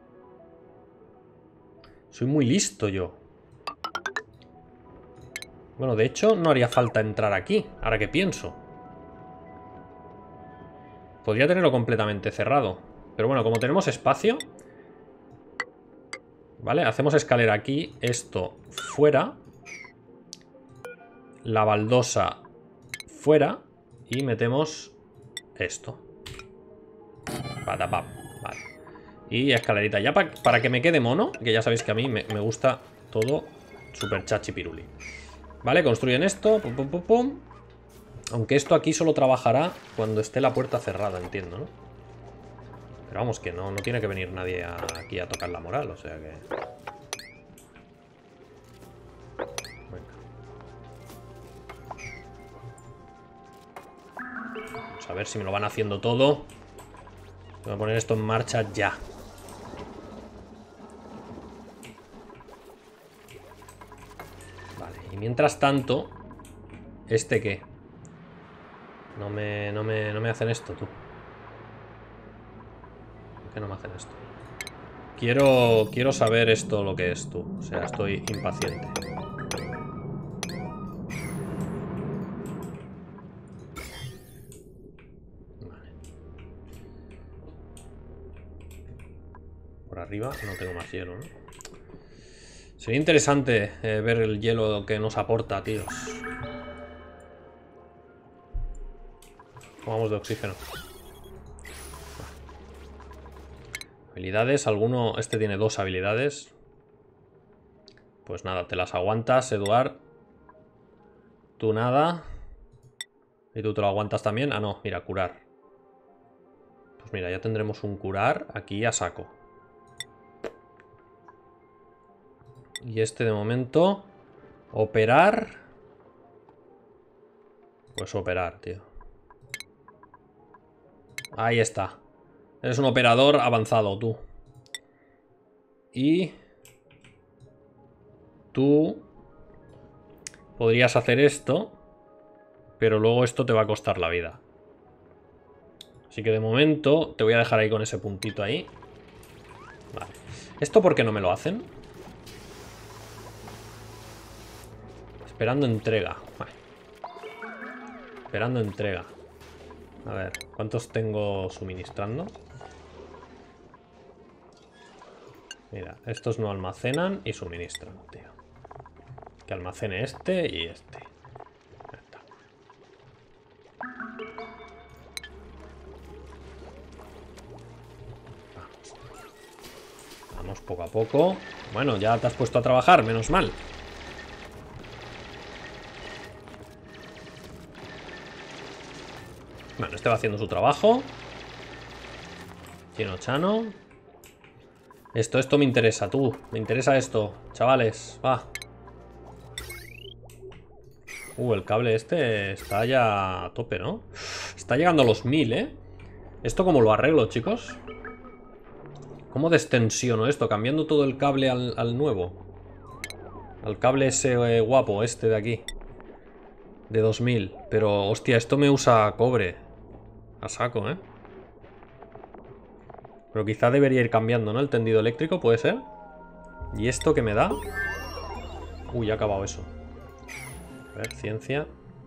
Soy muy listo yo. Bueno, de hecho, no haría falta entrar aquí. Ahora que pienso. Podría tenerlo completamente cerrado. Pero bueno, como tenemos espacio... Vale, hacemos escalera aquí. Esto fuera. La baldosa fuera. Y metemos esto. Patapam. Vale. Y escalerita. Ya pa para que me quede mono. Que ya sabéis que a mí me, me gusta todo super chachi piruli. Vale, construyen esto. Pum, pum, pum, pum. Aunque esto aquí solo trabajará cuando esté la puerta cerrada, entiendo, ¿no? Pero vamos, que no, no tiene que venir nadie a, aquí a tocar la moral, o sea que... Venga. Vamos a ver si me lo van haciendo todo. Voy a poner esto en marcha ya. Vale, y mientras tanto... ¿Este qué? No me, no me, no me hacen esto, tú. ¿Por qué no me hacen esto? Quiero, quiero saber esto lo que es tú. O sea, estoy impaciente. Vale. Por arriba no tengo más hielo, ¿no? Sería interesante eh, ver el hielo que nos aporta, tíos. Vamos de oxígeno. Habilidades, alguno... Este tiene dos habilidades. Pues nada, te las aguantas, Eduard. Tú nada. Y tú te lo aguantas también. Ah, no, mira, curar. Pues mira, ya tendremos un curar aquí a saco. Y este de momento... Operar. Pues operar, tío. Ahí está. Eres un operador avanzado, tú. Y... Tú... Podrías hacer esto. Pero luego esto te va a costar la vida. Así que de momento te voy a dejar ahí con ese puntito ahí. Vale. ¿Esto por qué no me lo hacen? Esperando entrega. Vale. Esperando entrega. A ver, ¿cuántos tengo suministrando? Mira, estos no almacenan y suministran, tío. Que almacene este y este. Ya está. Vamos. Vamos poco a poco. Bueno, ya te has puesto a trabajar, menos mal. Bueno, este va haciendo su trabajo. Chino Chano. Esto, esto me interesa, tú. Me interesa esto, chavales. Va. Uh, el cable este está ya a tope, ¿no? Está llegando a los mil, ¿eh? ¿Esto cómo lo arreglo, chicos? ¿Cómo destensiono esto? Cambiando todo el cable al, al nuevo. Al cable ese eh, guapo, este de aquí. De dos mil. Pero, hostia, esto me usa cobre. A saco, ¿eh? Pero quizá debería ir cambiando, ¿no? El tendido eléctrico, ¿puede ser? ¿Y esto qué me da? Uy, ha acabado eso. A ver, ciencia.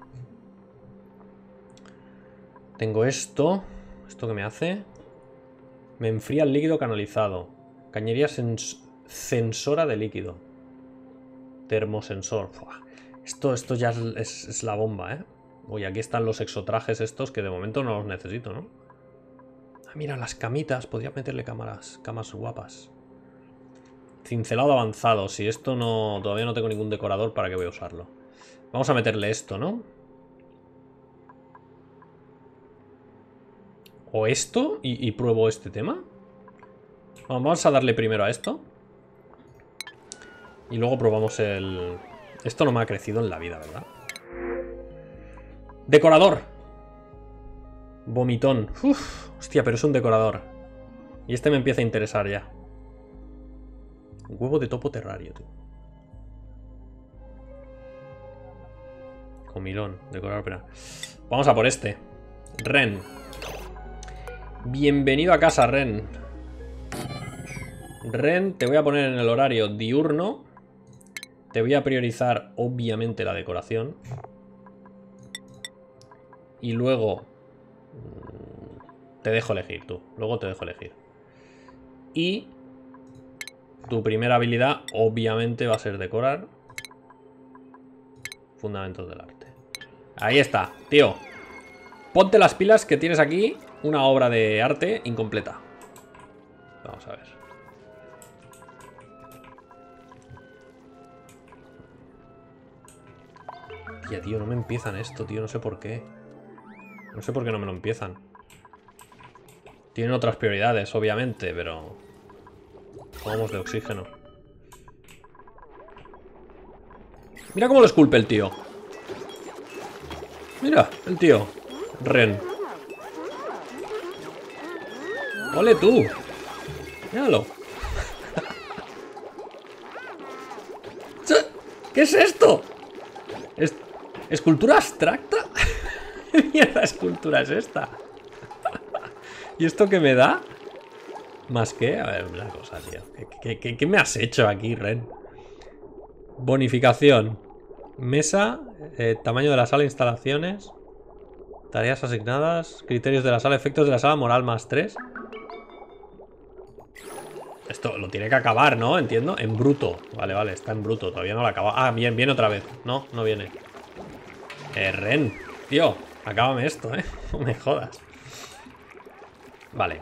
Tengo esto. ¿Esto qué me hace? Me enfría el líquido canalizado. Cañería sens sensora de líquido. Termosensor. Uf. Esto, esto ya es, es, es la bomba, ¿eh? Uy, aquí están los exotrajes estos que de momento no los necesito, ¿no? Ah, mira, las camitas. Podría meterle cámaras, camas guapas. Cincelado avanzado. Si esto no... Todavía no tengo ningún decorador, ¿para qué voy a usarlo? Vamos a meterle esto, ¿no? O esto y, y pruebo este tema. Vamos a darle primero a esto. Y luego probamos el... Esto no me ha crecido en la vida, ¿verdad? ¡Decorador! Vomitón. Uf, hostia, pero es un decorador. Y este me empieza a interesar ya. Un huevo de topo terrario, tío. Comilón, decorador, espera. Vamos a por este. Ren. Bienvenido a casa, Ren. Ren, te voy a poner en el horario diurno. Te voy a priorizar, obviamente, la decoración. Y luego... Te dejo elegir, tú. Luego te dejo elegir. Y... Tu primera habilidad, obviamente, va a ser decorar. Fundamentos del arte. Ahí está, tío. Ponte las pilas que tienes aquí una obra de arte incompleta. Vamos a ver. Tía, tío, no me empiezan esto, tío. No sé por qué. No sé por qué no me lo empiezan. Tienen otras prioridades, obviamente, pero... Vamos de oxígeno. Mira cómo lo esculpe el tío. Mira, el tío. Ren. ¡Ole tú! Míralo. ¿Qué es esto? ¿Es... ¿Escultura abstracta? ¿Qué mierda escultura es esta? ¿Y esto qué me da? ¿Más qué? A ver, una cosa, tío. ¿Qué, qué, qué, qué me has hecho aquí, Ren? Bonificación. Mesa, eh, tamaño de la sala, instalaciones, tareas asignadas, criterios de la sala, efectos de la sala, moral más tres. Esto lo tiene que acabar, ¿no? Entiendo. En bruto. Vale, vale, está en bruto. Todavía no lo acaba. Ah, bien, viene otra vez. No, no viene. Eh, Ren. Tío, acábame esto, ¿eh? No me jodas. Vale.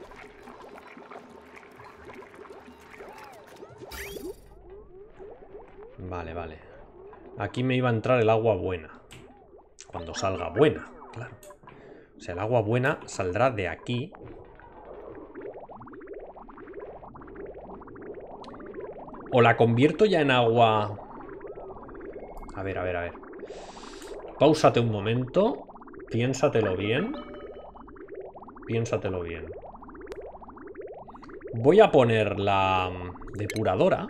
Vale, vale. Aquí me iba a entrar el agua buena. Cuando salga buena, claro. O sea, el agua buena saldrá de aquí. O la convierto ya en agua... A ver, a ver, a ver. Páusate un momento. Piénsatelo bien. Piénsatelo bien. Voy a poner la depuradora.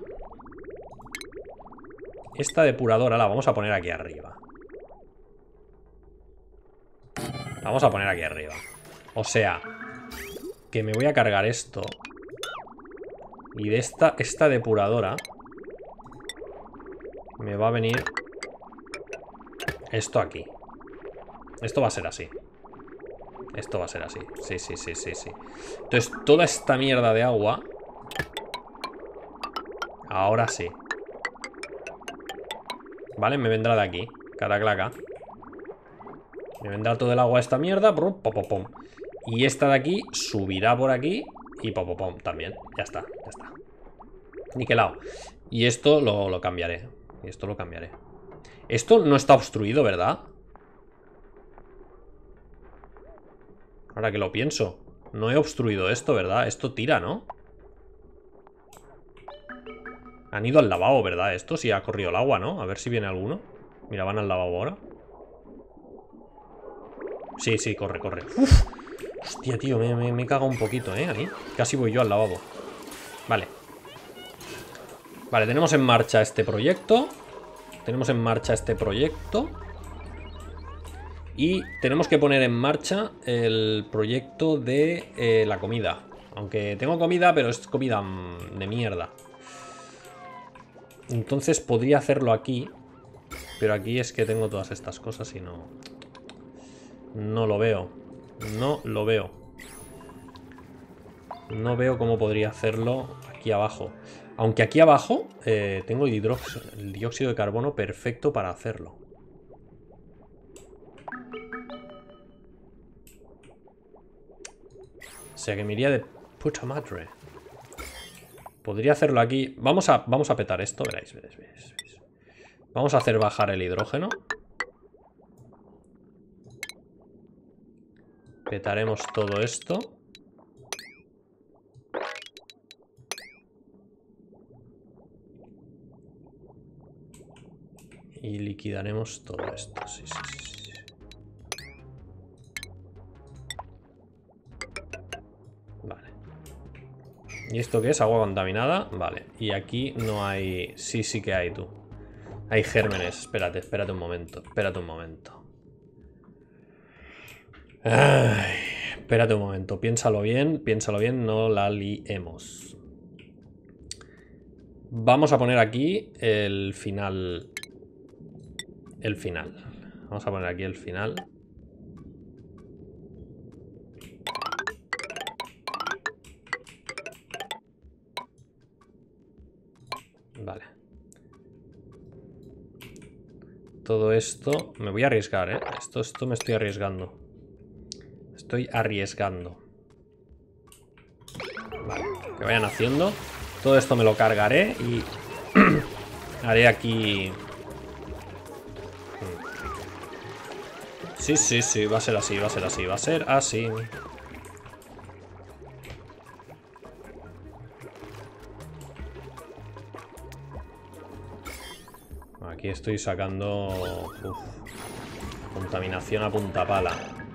Esta depuradora la vamos a poner aquí arriba. La vamos a poner aquí arriba. O sea, que me voy a cargar esto. Y de esta, esta depuradora me va a venir esto aquí. Esto va a ser así. Esto va a ser así. Sí, sí, sí, sí, sí. Entonces, toda esta mierda de agua... Ahora sí. Vale, me vendrá de aquí. Caraclaca. Me vendrá todo el agua a esta mierda. Pum, pom, pom, pom. Y esta de aquí subirá por aquí. Y pom, pom, pom también. Ya está, ya está. Niquelado. Y esto lo, lo cambiaré. Y esto lo cambiaré. Esto no está obstruido, ¿verdad? Ahora que lo pienso. No he obstruido esto, ¿verdad? Esto tira, ¿no? Han ido al lavabo, ¿verdad? Esto sí ha corrido el agua, ¿no? A ver si viene alguno. Mira, van al lavabo ahora. Sí, sí, corre, corre. Uf. Hostia, tío, me, me, me he cagado un poquito, ¿eh? Ahí. Casi voy yo al lavabo. Vale. Vale, tenemos en marcha este proyecto. Tenemos en marcha este proyecto. Y tenemos que poner en marcha el proyecto de eh, la comida. Aunque tengo comida, pero es comida mmm, de mierda. Entonces podría hacerlo aquí. Pero aquí es que tengo todas estas cosas y no... No lo veo. No lo veo. No veo cómo podría hacerlo aquí abajo. Aunque aquí abajo eh, tengo el, el dióxido de carbono perfecto para hacerlo. O sea que me iría de puta madre. Podría hacerlo aquí. Vamos a, vamos a petar esto, veréis, veréis, veréis, veréis. Vamos a hacer bajar el hidrógeno. Petaremos todo esto. Y liquidaremos todo esto. Sí, sí, sí, sí. Vale. ¿Y esto qué es? Agua contaminada. Vale. Y aquí no hay... Sí, sí que hay, tú. Hay gérmenes. Espérate, espérate un momento. Espérate un momento. Ay, espérate un momento. Piénsalo bien. Piénsalo bien. No la liemos. Vamos a poner aquí el final... El final. Vamos a poner aquí el final. Vale. Todo esto... Me voy a arriesgar, ¿eh? Esto, esto me estoy arriesgando. Estoy arriesgando. Vale. Que vayan haciendo. Todo esto me lo cargaré y... haré aquí... Sí, sí, sí. Va a ser así, va a ser así. Va a ser así. Aquí estoy sacando... Uf. Contaminación a punta pala.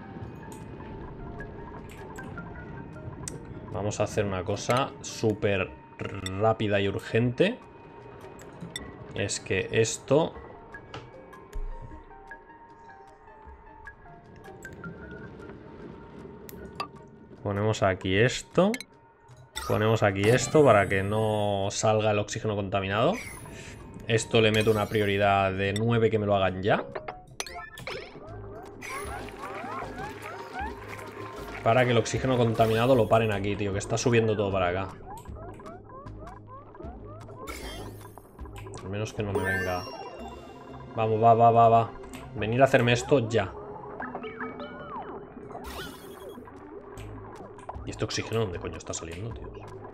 Vamos a hacer una cosa súper rápida y urgente. Es que esto... Ponemos aquí esto. Ponemos aquí esto para que no salga el oxígeno contaminado. Esto le meto una prioridad de nueve, que me lo hagan ya. Para que el oxígeno contaminado lo paren aquí, tío, que está subiendo todo para acá. Al menos que no me venga. Vamos, va, va, va, va. Venir a hacerme esto ya. ¿Y este oxígeno dónde coño está saliendo, tío?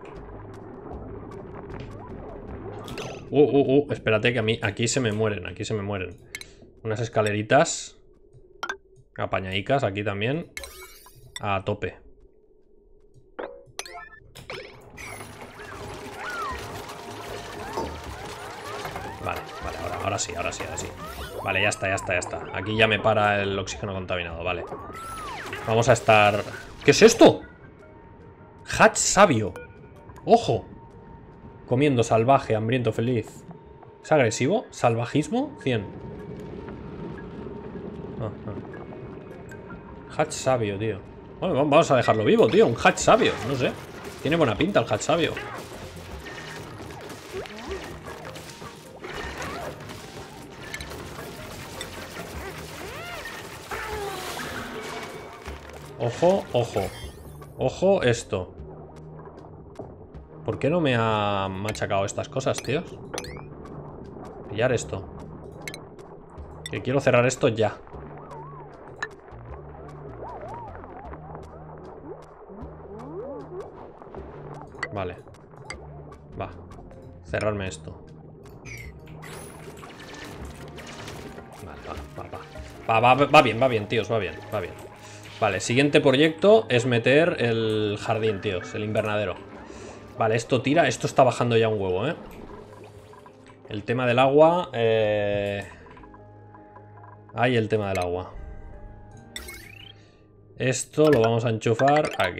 Uh, uh, uh, espérate que a mí aquí se me mueren, aquí se me mueren. Unas escaleritas apañadicas aquí también. A tope. Vale, vale, ahora, ahora sí, ahora sí, ahora sí. Vale, ya está, ya está, ya está. Aquí ya me para el oxígeno contaminado, vale. Vamos a estar... ¿Qué es esto? Hatch sabio. Ojo. Comiendo salvaje, hambriento, feliz. ¿Es agresivo? ¿Salvajismo? cien. Ah, ah. Hatch sabio, tío. Bueno, vamos a dejarlo vivo, tío. Un hatch sabio, no sé. Tiene buena pinta el hatch sabio. Ojo, ojo. Ojo esto. ¿Por qué no me ha machacado estas cosas, tíos? Pillar esto. Que quiero cerrar esto ya. Vale. Va. Cerrarme esto. Vale, va, va, va. Va, va, va bien, va bien, tíos, va bien, va bien. Vale, siguiente proyecto es meter el jardín, tíos, el invernadero. Vale, esto tira, esto está bajando ya un huevo, ¿eh? El tema del agua, eh... Ahí el tema del agua. Esto lo vamos a enchufar aquí.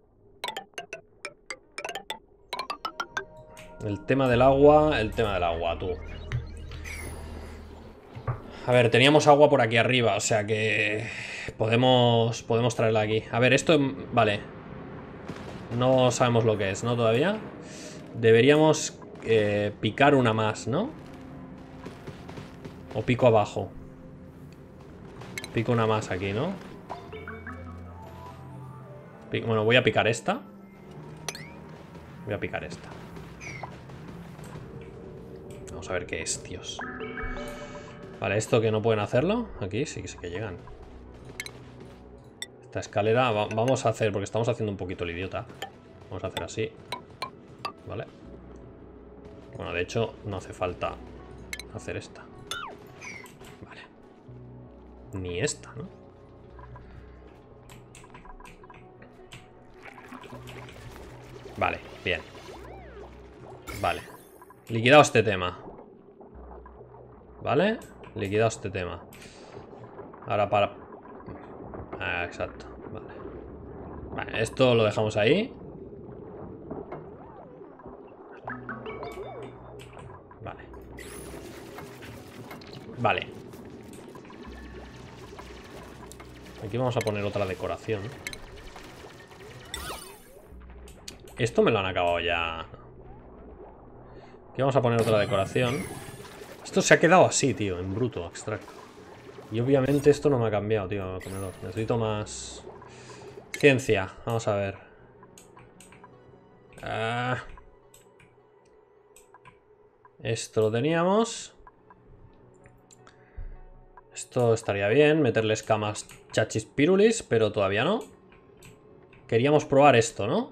El tema del agua, el tema del agua, tú. A ver, teníamos agua por aquí arriba, o sea que podemos, podemos traerla aquí. A ver, esto, vale. No sabemos lo que es, ¿no? Todavía. Deberíamos eh, picar una más, ¿no? O pico abajo. Pico una más aquí, ¿no? Pico, bueno, voy a picar esta. Voy a picar esta. Vamos a ver qué es, tíos. Vale, esto que no pueden hacerlo. Aquí sí que sí que llegan. Esta escalera va, vamos a hacer, porque estamos haciendo un poquito el idiota. Vamos a hacer así. Vale. Bueno, de hecho no hace falta hacer esta. Vale. Ni esta, ¿no? Vale, bien. Vale. Liquidado este tema. Vale. Liquidado este tema. Ahora para... Ah, exacto. Vale. Vale, esto lo dejamos ahí. Vale. Vale. Aquí vamos a poner otra decoración. Esto me lo han acabado ya. Aquí vamos a poner otra decoración. Esto se ha quedado así, tío, en bruto, abstracto. Y obviamente esto no me ha cambiado, tío, el comedor. Necesito más... Ciencia, vamos a ver. Ah. Esto lo teníamos. Esto estaría bien, meterle escamas chachis pirulis, pero todavía no. Queríamos probar esto, ¿no?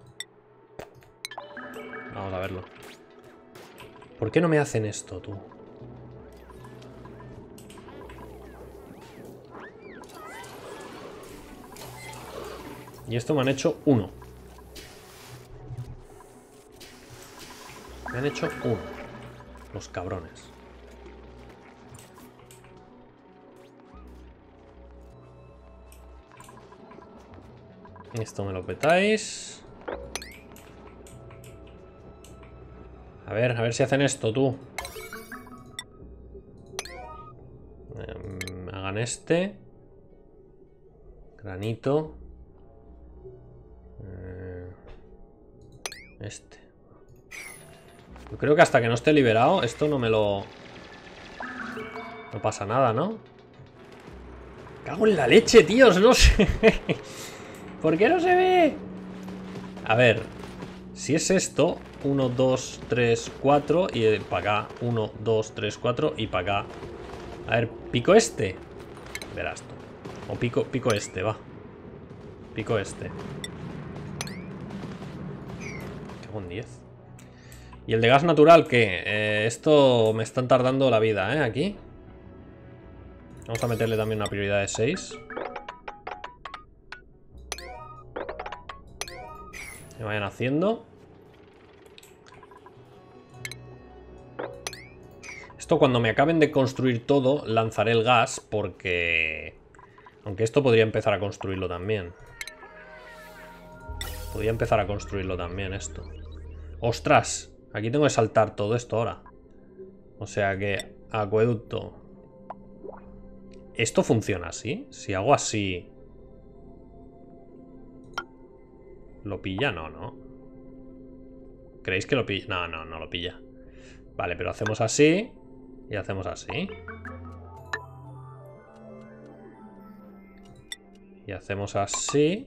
Vamos a verlo. ¿Por qué no me hacen esto, tú? Y esto me han hecho uno. Me han hecho uno. Los cabrones. Esto me lo petáis. A ver, a ver si hacen esto, tú. Eh, hagan este. Granito. Eh, Este. Yo creo que hasta que no esté liberado, esto no me lo... No pasa nada, ¿no? ¡Cago en la leche, tíos! No sé. ¿Por qué no se ve? A ver. Si es esto, uno, dos, tres, cuatro y para acá. uno, dos, tres, cuatro y para acá. A ver, pico este. Verás tú. O pico, pico este, va. Pico este. Cago en diez. ¿Y el de gas natural qué? Eh, esto me están tardando la vida, ¿eh? Aquí. Vamos a meterle también una prioridad de seis. Que vayan haciendo. Esto cuando me acaben de construir todo, lanzaré el gas porque... Aunque esto podría empezar a construirlo también. Podría empezar a construirlo también esto. ¡Ostras! Aquí tengo que saltar todo esto ahora. O sea que... Acueducto. ¿Esto funciona así? Si hago así... ¿Lo pilla? No, no. ¿Creéis que lo pilla? No, no, no lo pilla. Vale, pero hacemos así. Y hacemos así. Y hacemos así.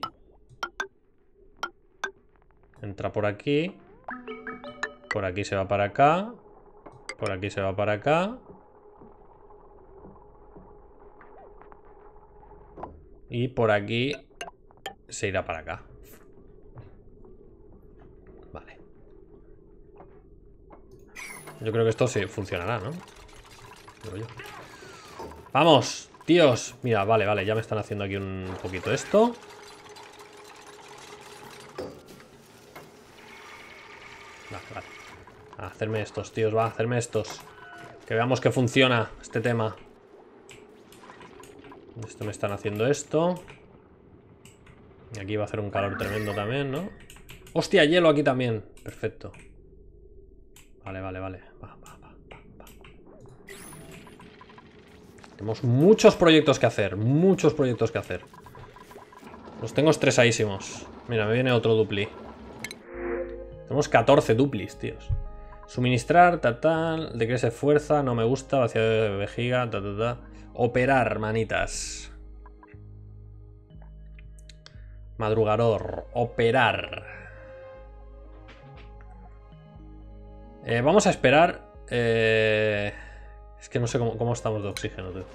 Entra por aquí. Por aquí se va para acá. Por aquí se va para acá. Y por aquí se irá para acá. Vale. Yo creo que esto sí funcionará, ¿no? Digo yo. ¡Vamos! Tíos. Mira, vale, vale. Ya me están haciendo aquí un poquito esto. Vale, vale. A hacerme estos, tíos. Va, a hacerme estos. Que veamos que funciona este tema. Esto me están haciendo esto. Y aquí va a hacer un calor tremendo también, ¿no? ¡Hostia! Hielo aquí también. Perfecto. Vale, vale, vale. Va, va, va, va, va. Tenemos muchos proyectos que hacer. Muchos proyectos que hacer. Los tengo estresadísimos. Mira, me viene otro dupli. Tenemos catorce duplis, tíos. Suministrar, ta, tal. Decrece fuerza, no me gusta. Vaciado de vejiga, ta, ta, ta. Operar, manitas. Madrugador. Operar. Eh, vamos a esperar. Eh, es que no sé cómo, cómo estamos de oxígeno, tío.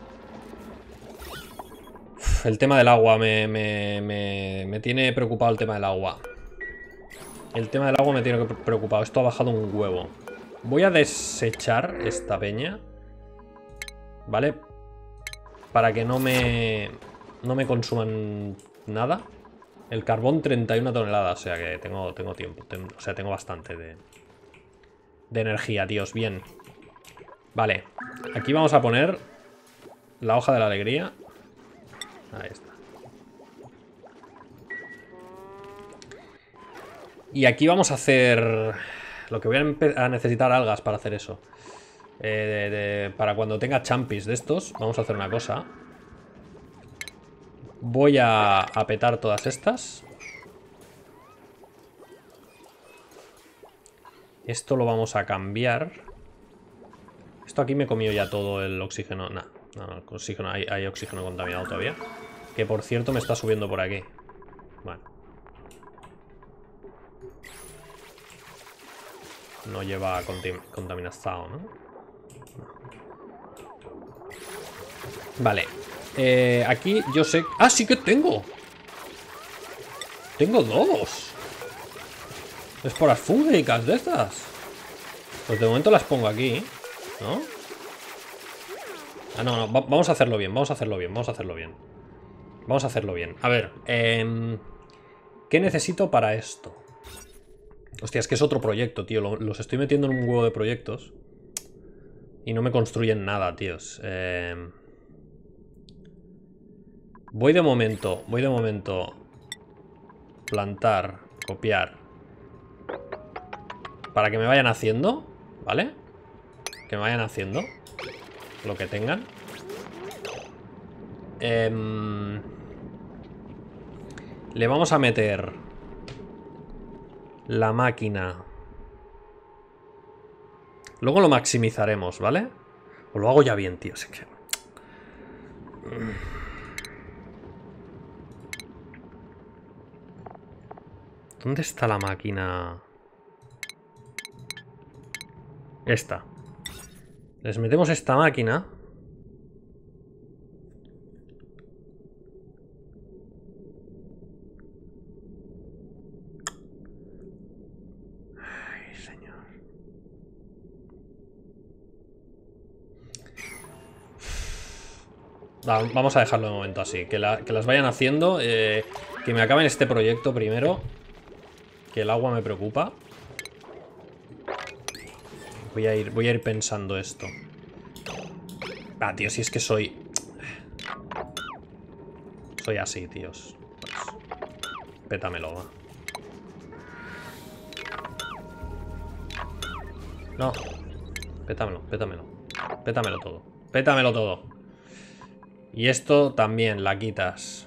Uf, el tema del agua me, me, me, me tiene preocupado el tema del agua. El tema del agua me tiene preocupado. Esto ha bajado un huevo. Voy a desechar esta peña. ¿Vale? Para que no me... No me consuman nada. El carbón treinta y una toneladas. O sea que tengo, tengo tiempo. Ten, o sea, tengo bastante de... De energía, tíos. Bien. Vale. Aquí vamos a poner... La hoja de la alegría. Ahí está. Y aquí vamos a hacer... Lo que voy a, a necesitar algas para hacer eso. Eh, de, de, para cuando tenga champis de estos, vamos a hacer una cosa. Voy a, a petar todas estas. Esto lo vamos a cambiar. Esto aquí me comió ya todo el oxígeno. Nah, no, no, el oxígeno, hay, hay oxígeno contaminado todavía. Que por cierto me está subiendo por aquí. Bueno. No lleva contaminación, ¿no? No. Vale. Eh, aquí yo sé... ¡Ah, sí que tengo! Tengo dos. Esporas fúngicas de estas. Pues de momento las pongo aquí, ¿no? Ah, no, no. Va vamos a hacerlo bien. Vamos a hacerlo bien. Vamos a hacerlo bien. Vamos a hacerlo bien. A ver. Eh, ¿Qué necesito para esto? Hostia, es que es otro proyecto, tío. Los estoy metiendo en un huevo de proyectos. Y no me construyen nada, tíos. Eh... Voy de momento, voy de momento. Plantar, copiar. Para que me vayan haciendo, ¿vale? Que me vayan haciendo lo que tengan. Eh... Le vamos a meter la máquina. Luego lo maximizaremos, ¿vale? O lo hago ya bien, tío. Es que... ¿Dónde está la máquina? Esta. Les metemos esta máquina. Ay, señor. Va, vamos a dejarlo de momento así. Que, la, que las vayan haciendo. Eh, que me acaben este proyecto primero. Que el agua me preocupa. Voy a ir, voy a ir pensando esto. Ah, tío, si es que soy... Soy así, tíos. Pues, pétamelo, va. No. Pétamelo, pétamelo. Pétamelo todo. Pétamelo todo. Y esto también la quitas.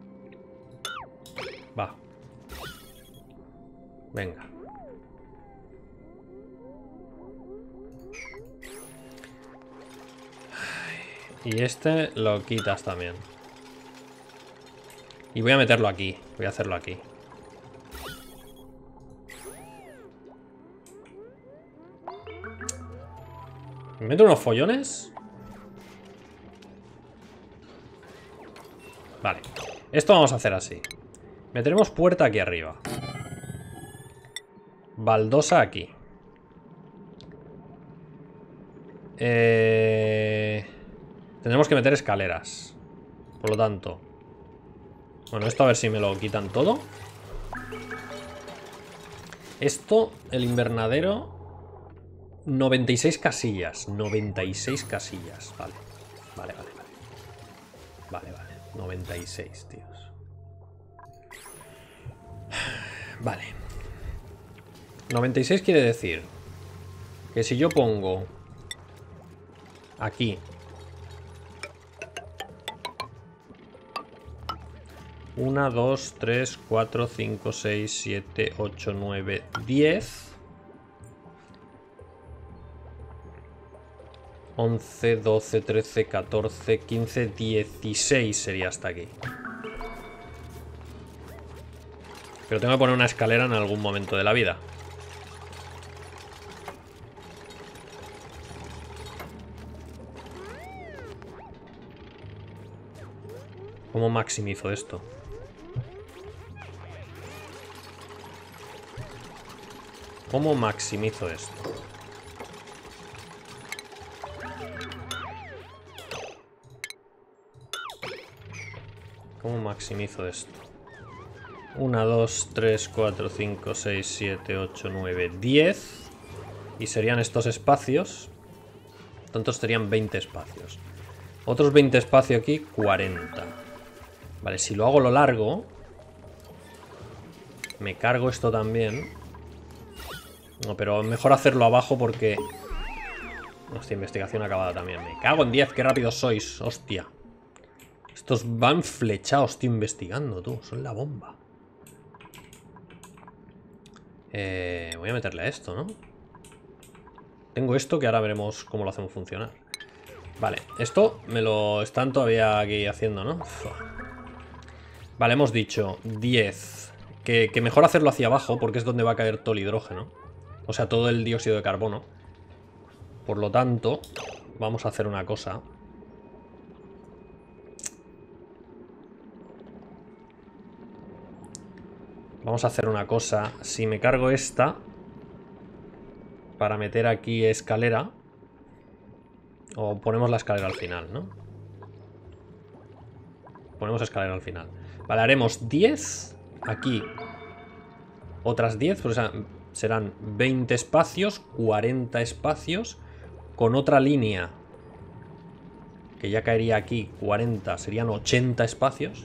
Va. Venga. Y este lo quitas también. Y voy a meterlo aquí. Voy a hacerlo aquí. ¿Me meto unos follones? Vale. Esto vamos a hacer así. Meteremos puerta aquí arriba. Baldosa aquí. Eh... Tendremos que meter escaleras. Por lo tanto. Bueno, esto a ver si me lo quitan todo. Esto, el invernadero. noventa y seis casillas. noventa y seis casillas. Vale. Vale, vale, vale. Vale, vale. noventa y seis, tíos. Vale. noventa y seis quiere decir que si yo pongo aquí uno, dos, tres, cuatro, cinco, seis, siete, ocho, nueve, diez, once, doce, trece, catorce, quince, dieciséis sería hasta aquí. Pero tengo que poner una escalera en algún momento de la vida. ¿Cómo maximizo esto? ¿Cómo maximizo esto? ¿Cómo maximizo esto? uno, dos, tres, cuatro, cinco, seis, siete, ocho, nueve, diez. Y serían estos espacios. Tantos serían veinte espacios. Otros veinte espacios aquí, cuarenta. Vale, si lo hago lo largo, me cargo esto también. No, pero mejor hacerlo abajo porque... Hostia, investigación acabada también. Me cago en diez, qué rápidos sois. Hostia. Estos van flechados, tío, investigando, tú. Son la bomba. Eh, voy a meterle a esto, ¿no? Tengo esto que ahora veremos cómo lo hacemos funcionar. Vale, esto me lo están todavía aquí haciendo, ¿no? Vale, hemos dicho diez. Que, que mejor hacerlo hacia abajo porque es donde va a caer todo el hidrógeno. O sea, todo el dióxido de carbono. Por lo tanto, vamos a hacer una cosa. Vamos a hacer una cosa. Si me cargo esta para meter aquí escalera, o ponemos la escalera al final, ¿no? Ponemos escalera al final. Vale, haremos diez aquí. Otras diez, pues, o sea, serán veinte espacios, cuarenta espacios. Con otra línea que ya caería aquí, cuarenta, serían ochenta espacios.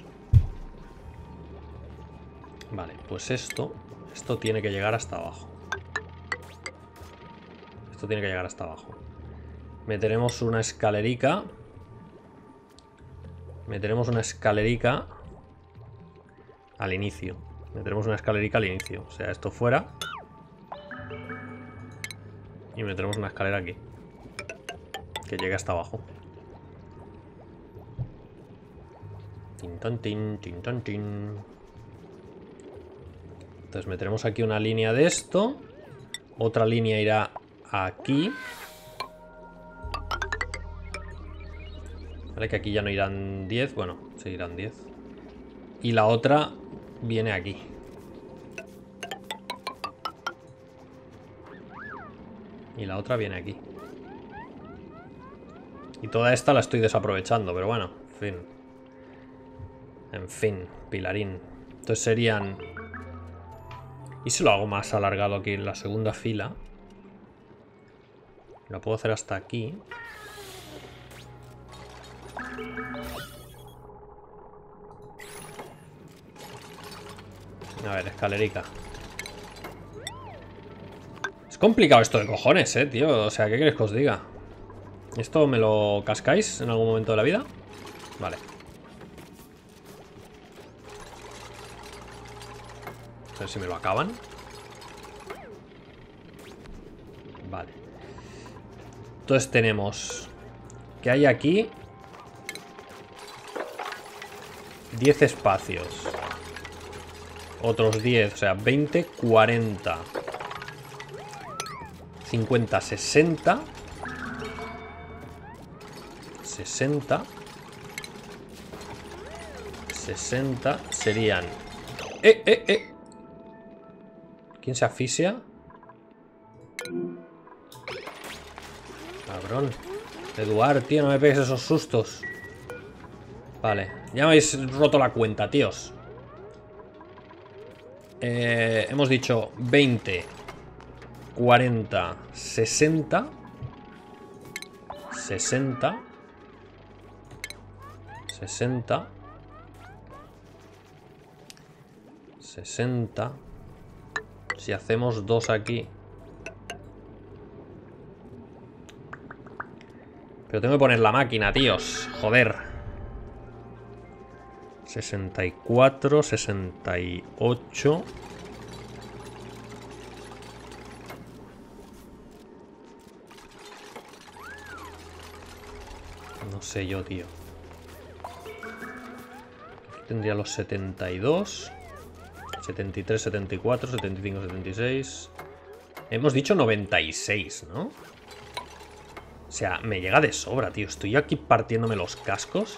Vale, pues esto Esto tiene que llegar hasta abajo. Esto tiene que llegar hasta abajo. Meteremos una escalerica. Meteremos una escalerica al inicio. Meteremos una escalerica al inicio. O sea, esto fuera. Y meteremos una escalera aquí. Que llegue hasta abajo. Tin, tan, tin, tin, tan, tin. Entonces meteremos aquí una línea de esto. Otra línea irá aquí. Vale, que aquí ya no irán diez. Bueno, sí irán diez. Y la otra viene aquí. Y la otra viene aquí. Y toda esta la estoy desaprovechando, pero bueno, en fin. En fin, pilarín. Entonces serían... ¿Y si lo hago más alargado aquí en la segunda fila? Lo puedo hacer hasta aquí. A ver, escalerica. Es complicado esto de cojones, eh, tío. O sea, ¿qué queréis que os diga? ¿Esto me lo cascáis en algún momento de la vida? Vale. A ver si me lo acaban. Vale. Entonces tenemos que hay aquí diez espacios. Otros diez, o sea, veinte, cuarenta, cincuenta, sesenta. sesenta. sesenta serían... ¡Eh, eh, eh! ¿Quién se asfixia? Cabrón. Eduard, tío, no me pegues esos sustos. Vale, ya me habéis roto la cuenta, tíos. Eh, hemos dicho veinte, cuarenta, sesenta. sesenta. sesenta. sesenta. Si hacemos dos aquí. Pero tengo que poner la máquina, tíos. Joder. sesenta y cuatro, sesenta y ocho. No sé yo, tío. Aquí tendría los setenta y dos. setenta y tres, setenta y cuatro, setenta y cinco, setenta y seis. Hemos dicho noventa y seis, ¿no? O sea, me llega de sobra, tío. Estoy aquí partiéndome los cascos.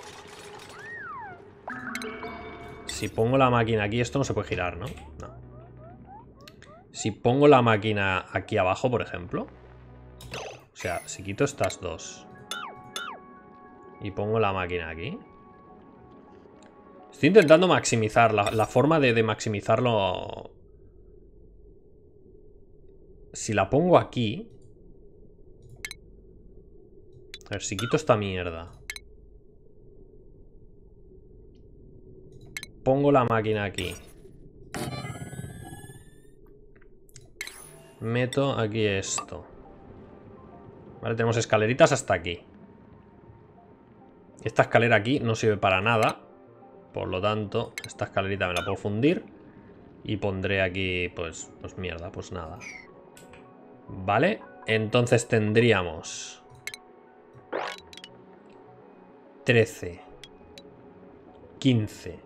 Si pongo la máquina aquí, esto no se puede girar, ¿no? No. Si pongo la máquina aquí abajo, por ejemplo. O sea, si quito estas dos y pongo la máquina aquí. Estoy intentando maximizar la, la forma de, de maximizarlo. Si la pongo aquí. A ver, si quito esta mierda. Pongo la máquina aquí. Meto aquí esto. Vale, tenemos escaleritas hasta aquí. Esta escalera aquí no sirve para nada. Por lo tanto, esta escalerita me la puedo fundir. Y pondré aquí, pues, pues mierda, pues nada. Vale, entonces tendríamos trece, quince.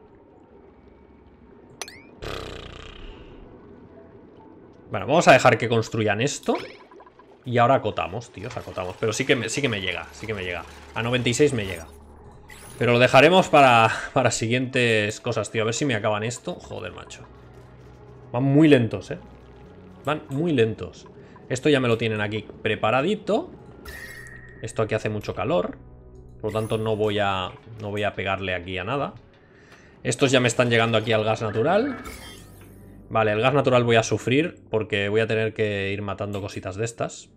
Bueno, vamos a dejar que construyan esto. Y ahora acotamos, tíos, acotamos. Pero sí que me, sí que me llega, sí que me llega. A noventa y seis me llega. Pero lo dejaremos para, para siguientes cosas, tío. A ver si me acaban esto. Joder, macho. Van muy lentos, eh. Van muy lentos. Esto ya me lo tienen aquí preparadito. Esto aquí hace mucho calor. Por lo tanto no voy a, no voy a pegarle aquí a nada. Estos ya me están llegando aquí al gas natural. Vale, el gas natural voy a sufrir porque voy a tener que ir matando cositas de estas.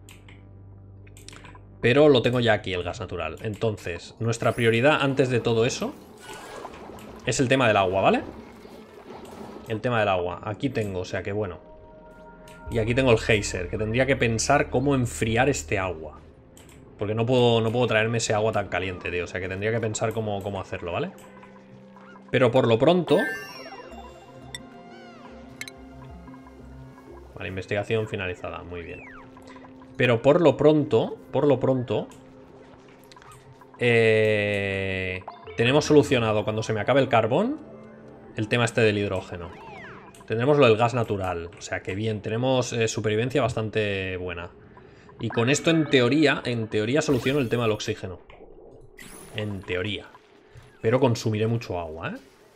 Pero lo tengo ya aquí, el gas natural. Entonces, nuestra prioridad antes de todo eso es el tema del agua, ¿vale? El tema del agua. Aquí tengo, o sea que bueno. Y aquí tengo el geyser, que tendría que pensar cómo enfriar este agua. Porque no puedo, no puedo traerme ese agua tan caliente, tío. O sea que tendría que pensar cómo, cómo hacerlo, ¿vale? Pero por lo pronto Vale, investigación finalizada, muy bien. Pero por lo pronto, por lo pronto... Eh, tenemos solucionado cuando se me acabe el carbón el tema este del hidrógeno. Tendremos lo del gas natural. O sea que bien, tenemos eh, supervivencia bastante buena. Y con esto en teoría, en teoría soluciono el tema del oxígeno. En teoría. Pero consumiré mucho agua, ¿eh?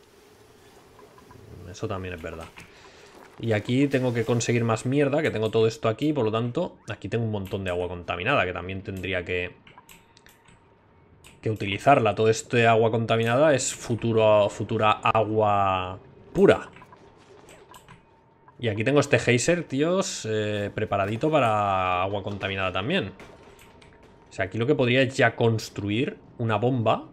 Eso también es verdad. Y aquí tengo que conseguir más mierda, que tengo todo esto aquí, por lo tanto, aquí tengo un montón de agua contaminada, que también tendría que... que utilizarla. Todo este agua contaminada es futuro, futura agua pura. Y aquí tengo este geyser, tíos, eh, preparadito para agua contaminada también. O sea, aquí lo que podría es ya construir una bomba.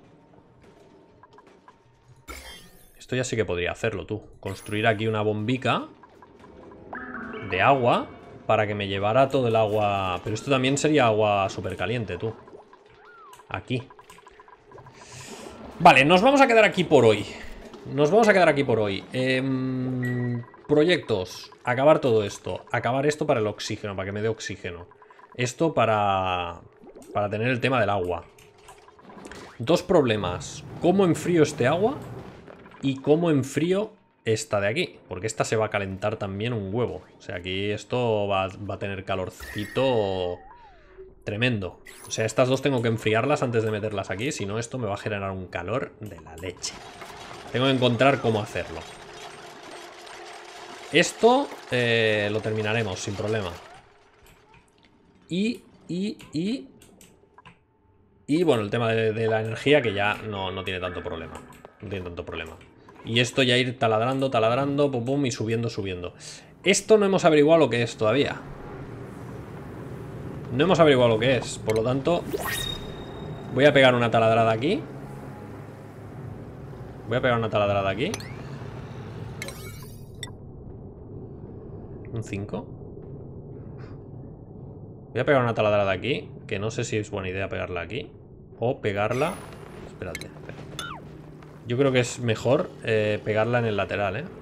Esto ya sí que podría hacerlo, tú. Construir aquí una bombica de agua para que me llevara todo el agua. Pero esto también sería agua súper caliente, tú. Aquí. Vale, nos vamos a quedar aquí por hoy. Nos vamos a quedar aquí por hoy. Eh, proyectos. Acabar todo esto. Acabar esto para el oxígeno, para que me dé oxígeno. Esto para... para tener el tema del agua. Dos problemas. ¿Cómo enfrío este agua? Y cómo enfrío esta de aquí. Porque esta se va a calentar también un huevo. O sea, aquí esto va, va a tener calorcito tremendo. O sea, estas dos tengo que enfriarlas antes de meterlas aquí. Si no, esto me va a generar un calor de la leche. Tengo que encontrar cómo hacerlo. Esto eh, lo terminaremos sin problema. Y, y, y... Y bueno, el tema de, de la energía, que ya no, no tiene tanto problema. No tiene tanto problema. Y esto ya ir taladrando, taladrando, pum, pum, y subiendo, subiendo. Esto no hemos averiguado lo que es todavía. No hemos averiguado lo que es. Por lo tanto, voy a pegar una taladrada aquí. Voy a pegar una taladrada aquí. Un cinco. Voy a pegar una taladrada aquí, que no sé si es buena idea pegarla aquí. O pegarla... Espérate, espérate. Yo creo que es mejor eh, pegarla en el lateral, ¿eh?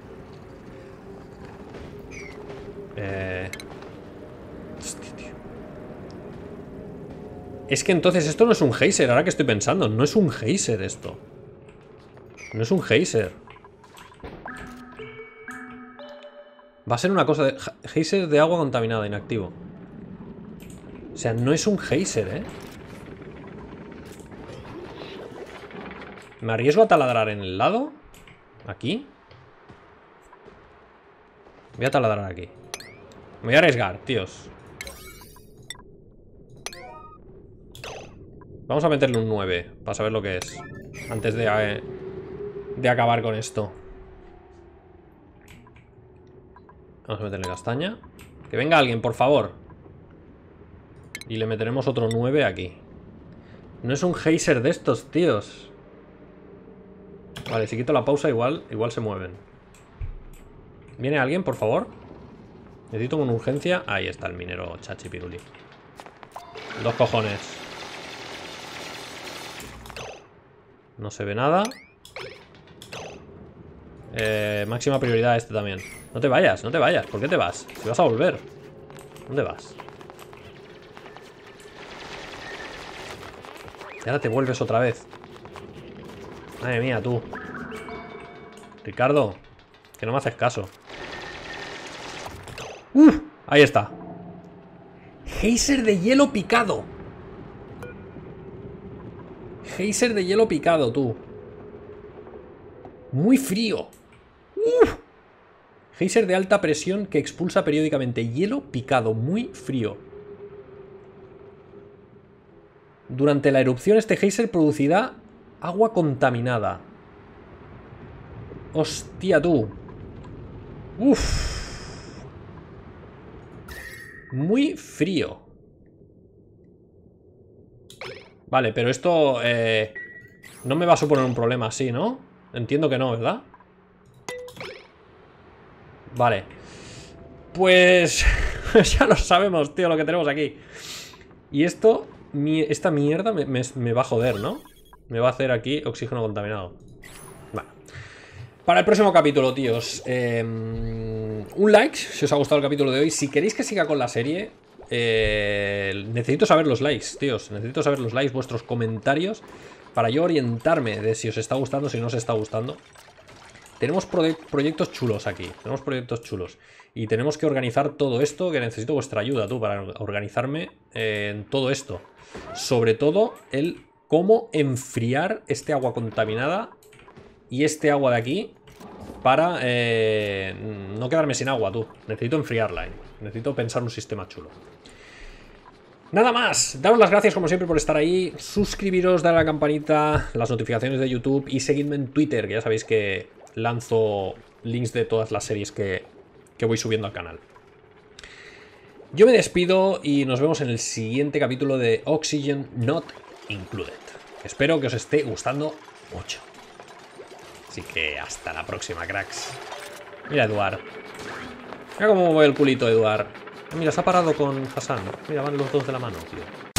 Eh... Hostia, tío. Es que entonces esto no es un geyser, ahora que estoy pensando. No es un geyser esto. No es un geyser. Va a ser una cosa de... Geyser de agua contaminada, inactivo. O sea, no es un geyser, ¿eh? ¿Me arriesgo a taladrar en el lado? ¿Aquí? Voy a taladrar aquí. Me voy a arriesgar, tíos. Vamos a meterle un nueve para saber lo que es. Antes de, eh, de acabar con esto. Vamos a meterle castaña. Que venga alguien, por favor. Y le meteremos otro nueve aquí. No es un geyser de estos, tíos. Vale, si quito la pausa igual, igual se mueven. ¿Viene alguien, por favor? Necesito con urgencia. Ahí está el minero Chachi Piruli. Dos cojones. No se ve nada. Eh, máxima prioridad este también. No te vayas, no te vayas. ¿Por qué te vas? Si vas a volver. ¿Dónde vas? Y ahora te vuelves otra vez. Madre mía, tú. Ricardo, que no me haces caso. ¡Uf! Ahí está. Geyser de hielo picado. Geyser de hielo picado, tú. Muy frío. ¡Uf! Geyser de alta presión que expulsa periódicamente hielo picado. Muy frío. Durante la erupción este geyser producirá agua contaminada. Hostia, tú. Uf. Muy frío. Vale, pero esto eh, no me va a suponer un problema así, ¿no? Entiendo que no, ¿verdad? Vale. Pues ya lo sabemos, tío, lo que tenemos aquí. Y esto, mi, esta mierda me, me, me va a joder, ¿no? Me va a hacer aquí oxígeno contaminado. Vale. Para el próximo capítulo, tíos. Eh... un like si os ha gustado el capítulo de hoy. Si queréis que siga con la serie, eh, necesito saber los likes, tíos. Necesito saber los likes, vuestros comentarios, para yo orientarme de si os está gustando, si no os está gustando. Tenemos proye proyectos chulos aquí. Tenemos proyectos chulos. Y tenemos que organizar todo esto, que necesito vuestra ayuda, tú, para organizarme eh, en todo esto. Sobre todo el cómo enfriar este agua contaminada y este agua de aquí para eh, no quedarme sin agua, tú. Necesito enfriarla, ¿eh? Necesito pensar un sistema chulo. Nada más, daros las gracias como siempre por estar ahí. Suscribiros, darle a la campanita, las notificaciones de YouTube y seguidme en Twitter, que ya sabéis que lanzo links de todas las series que, que voy subiendo al canal. Yo me despido y nos vemos en el siguiente capítulo de Oxygen Not Included. Espero que os esté gustando mucho. Así que hasta la próxima, cracks. Mira, Eduard. Mira cómo mueve el culito, Eduard. Mira, se ha parado con Hassan. Mira, van los dos de la mano, tío.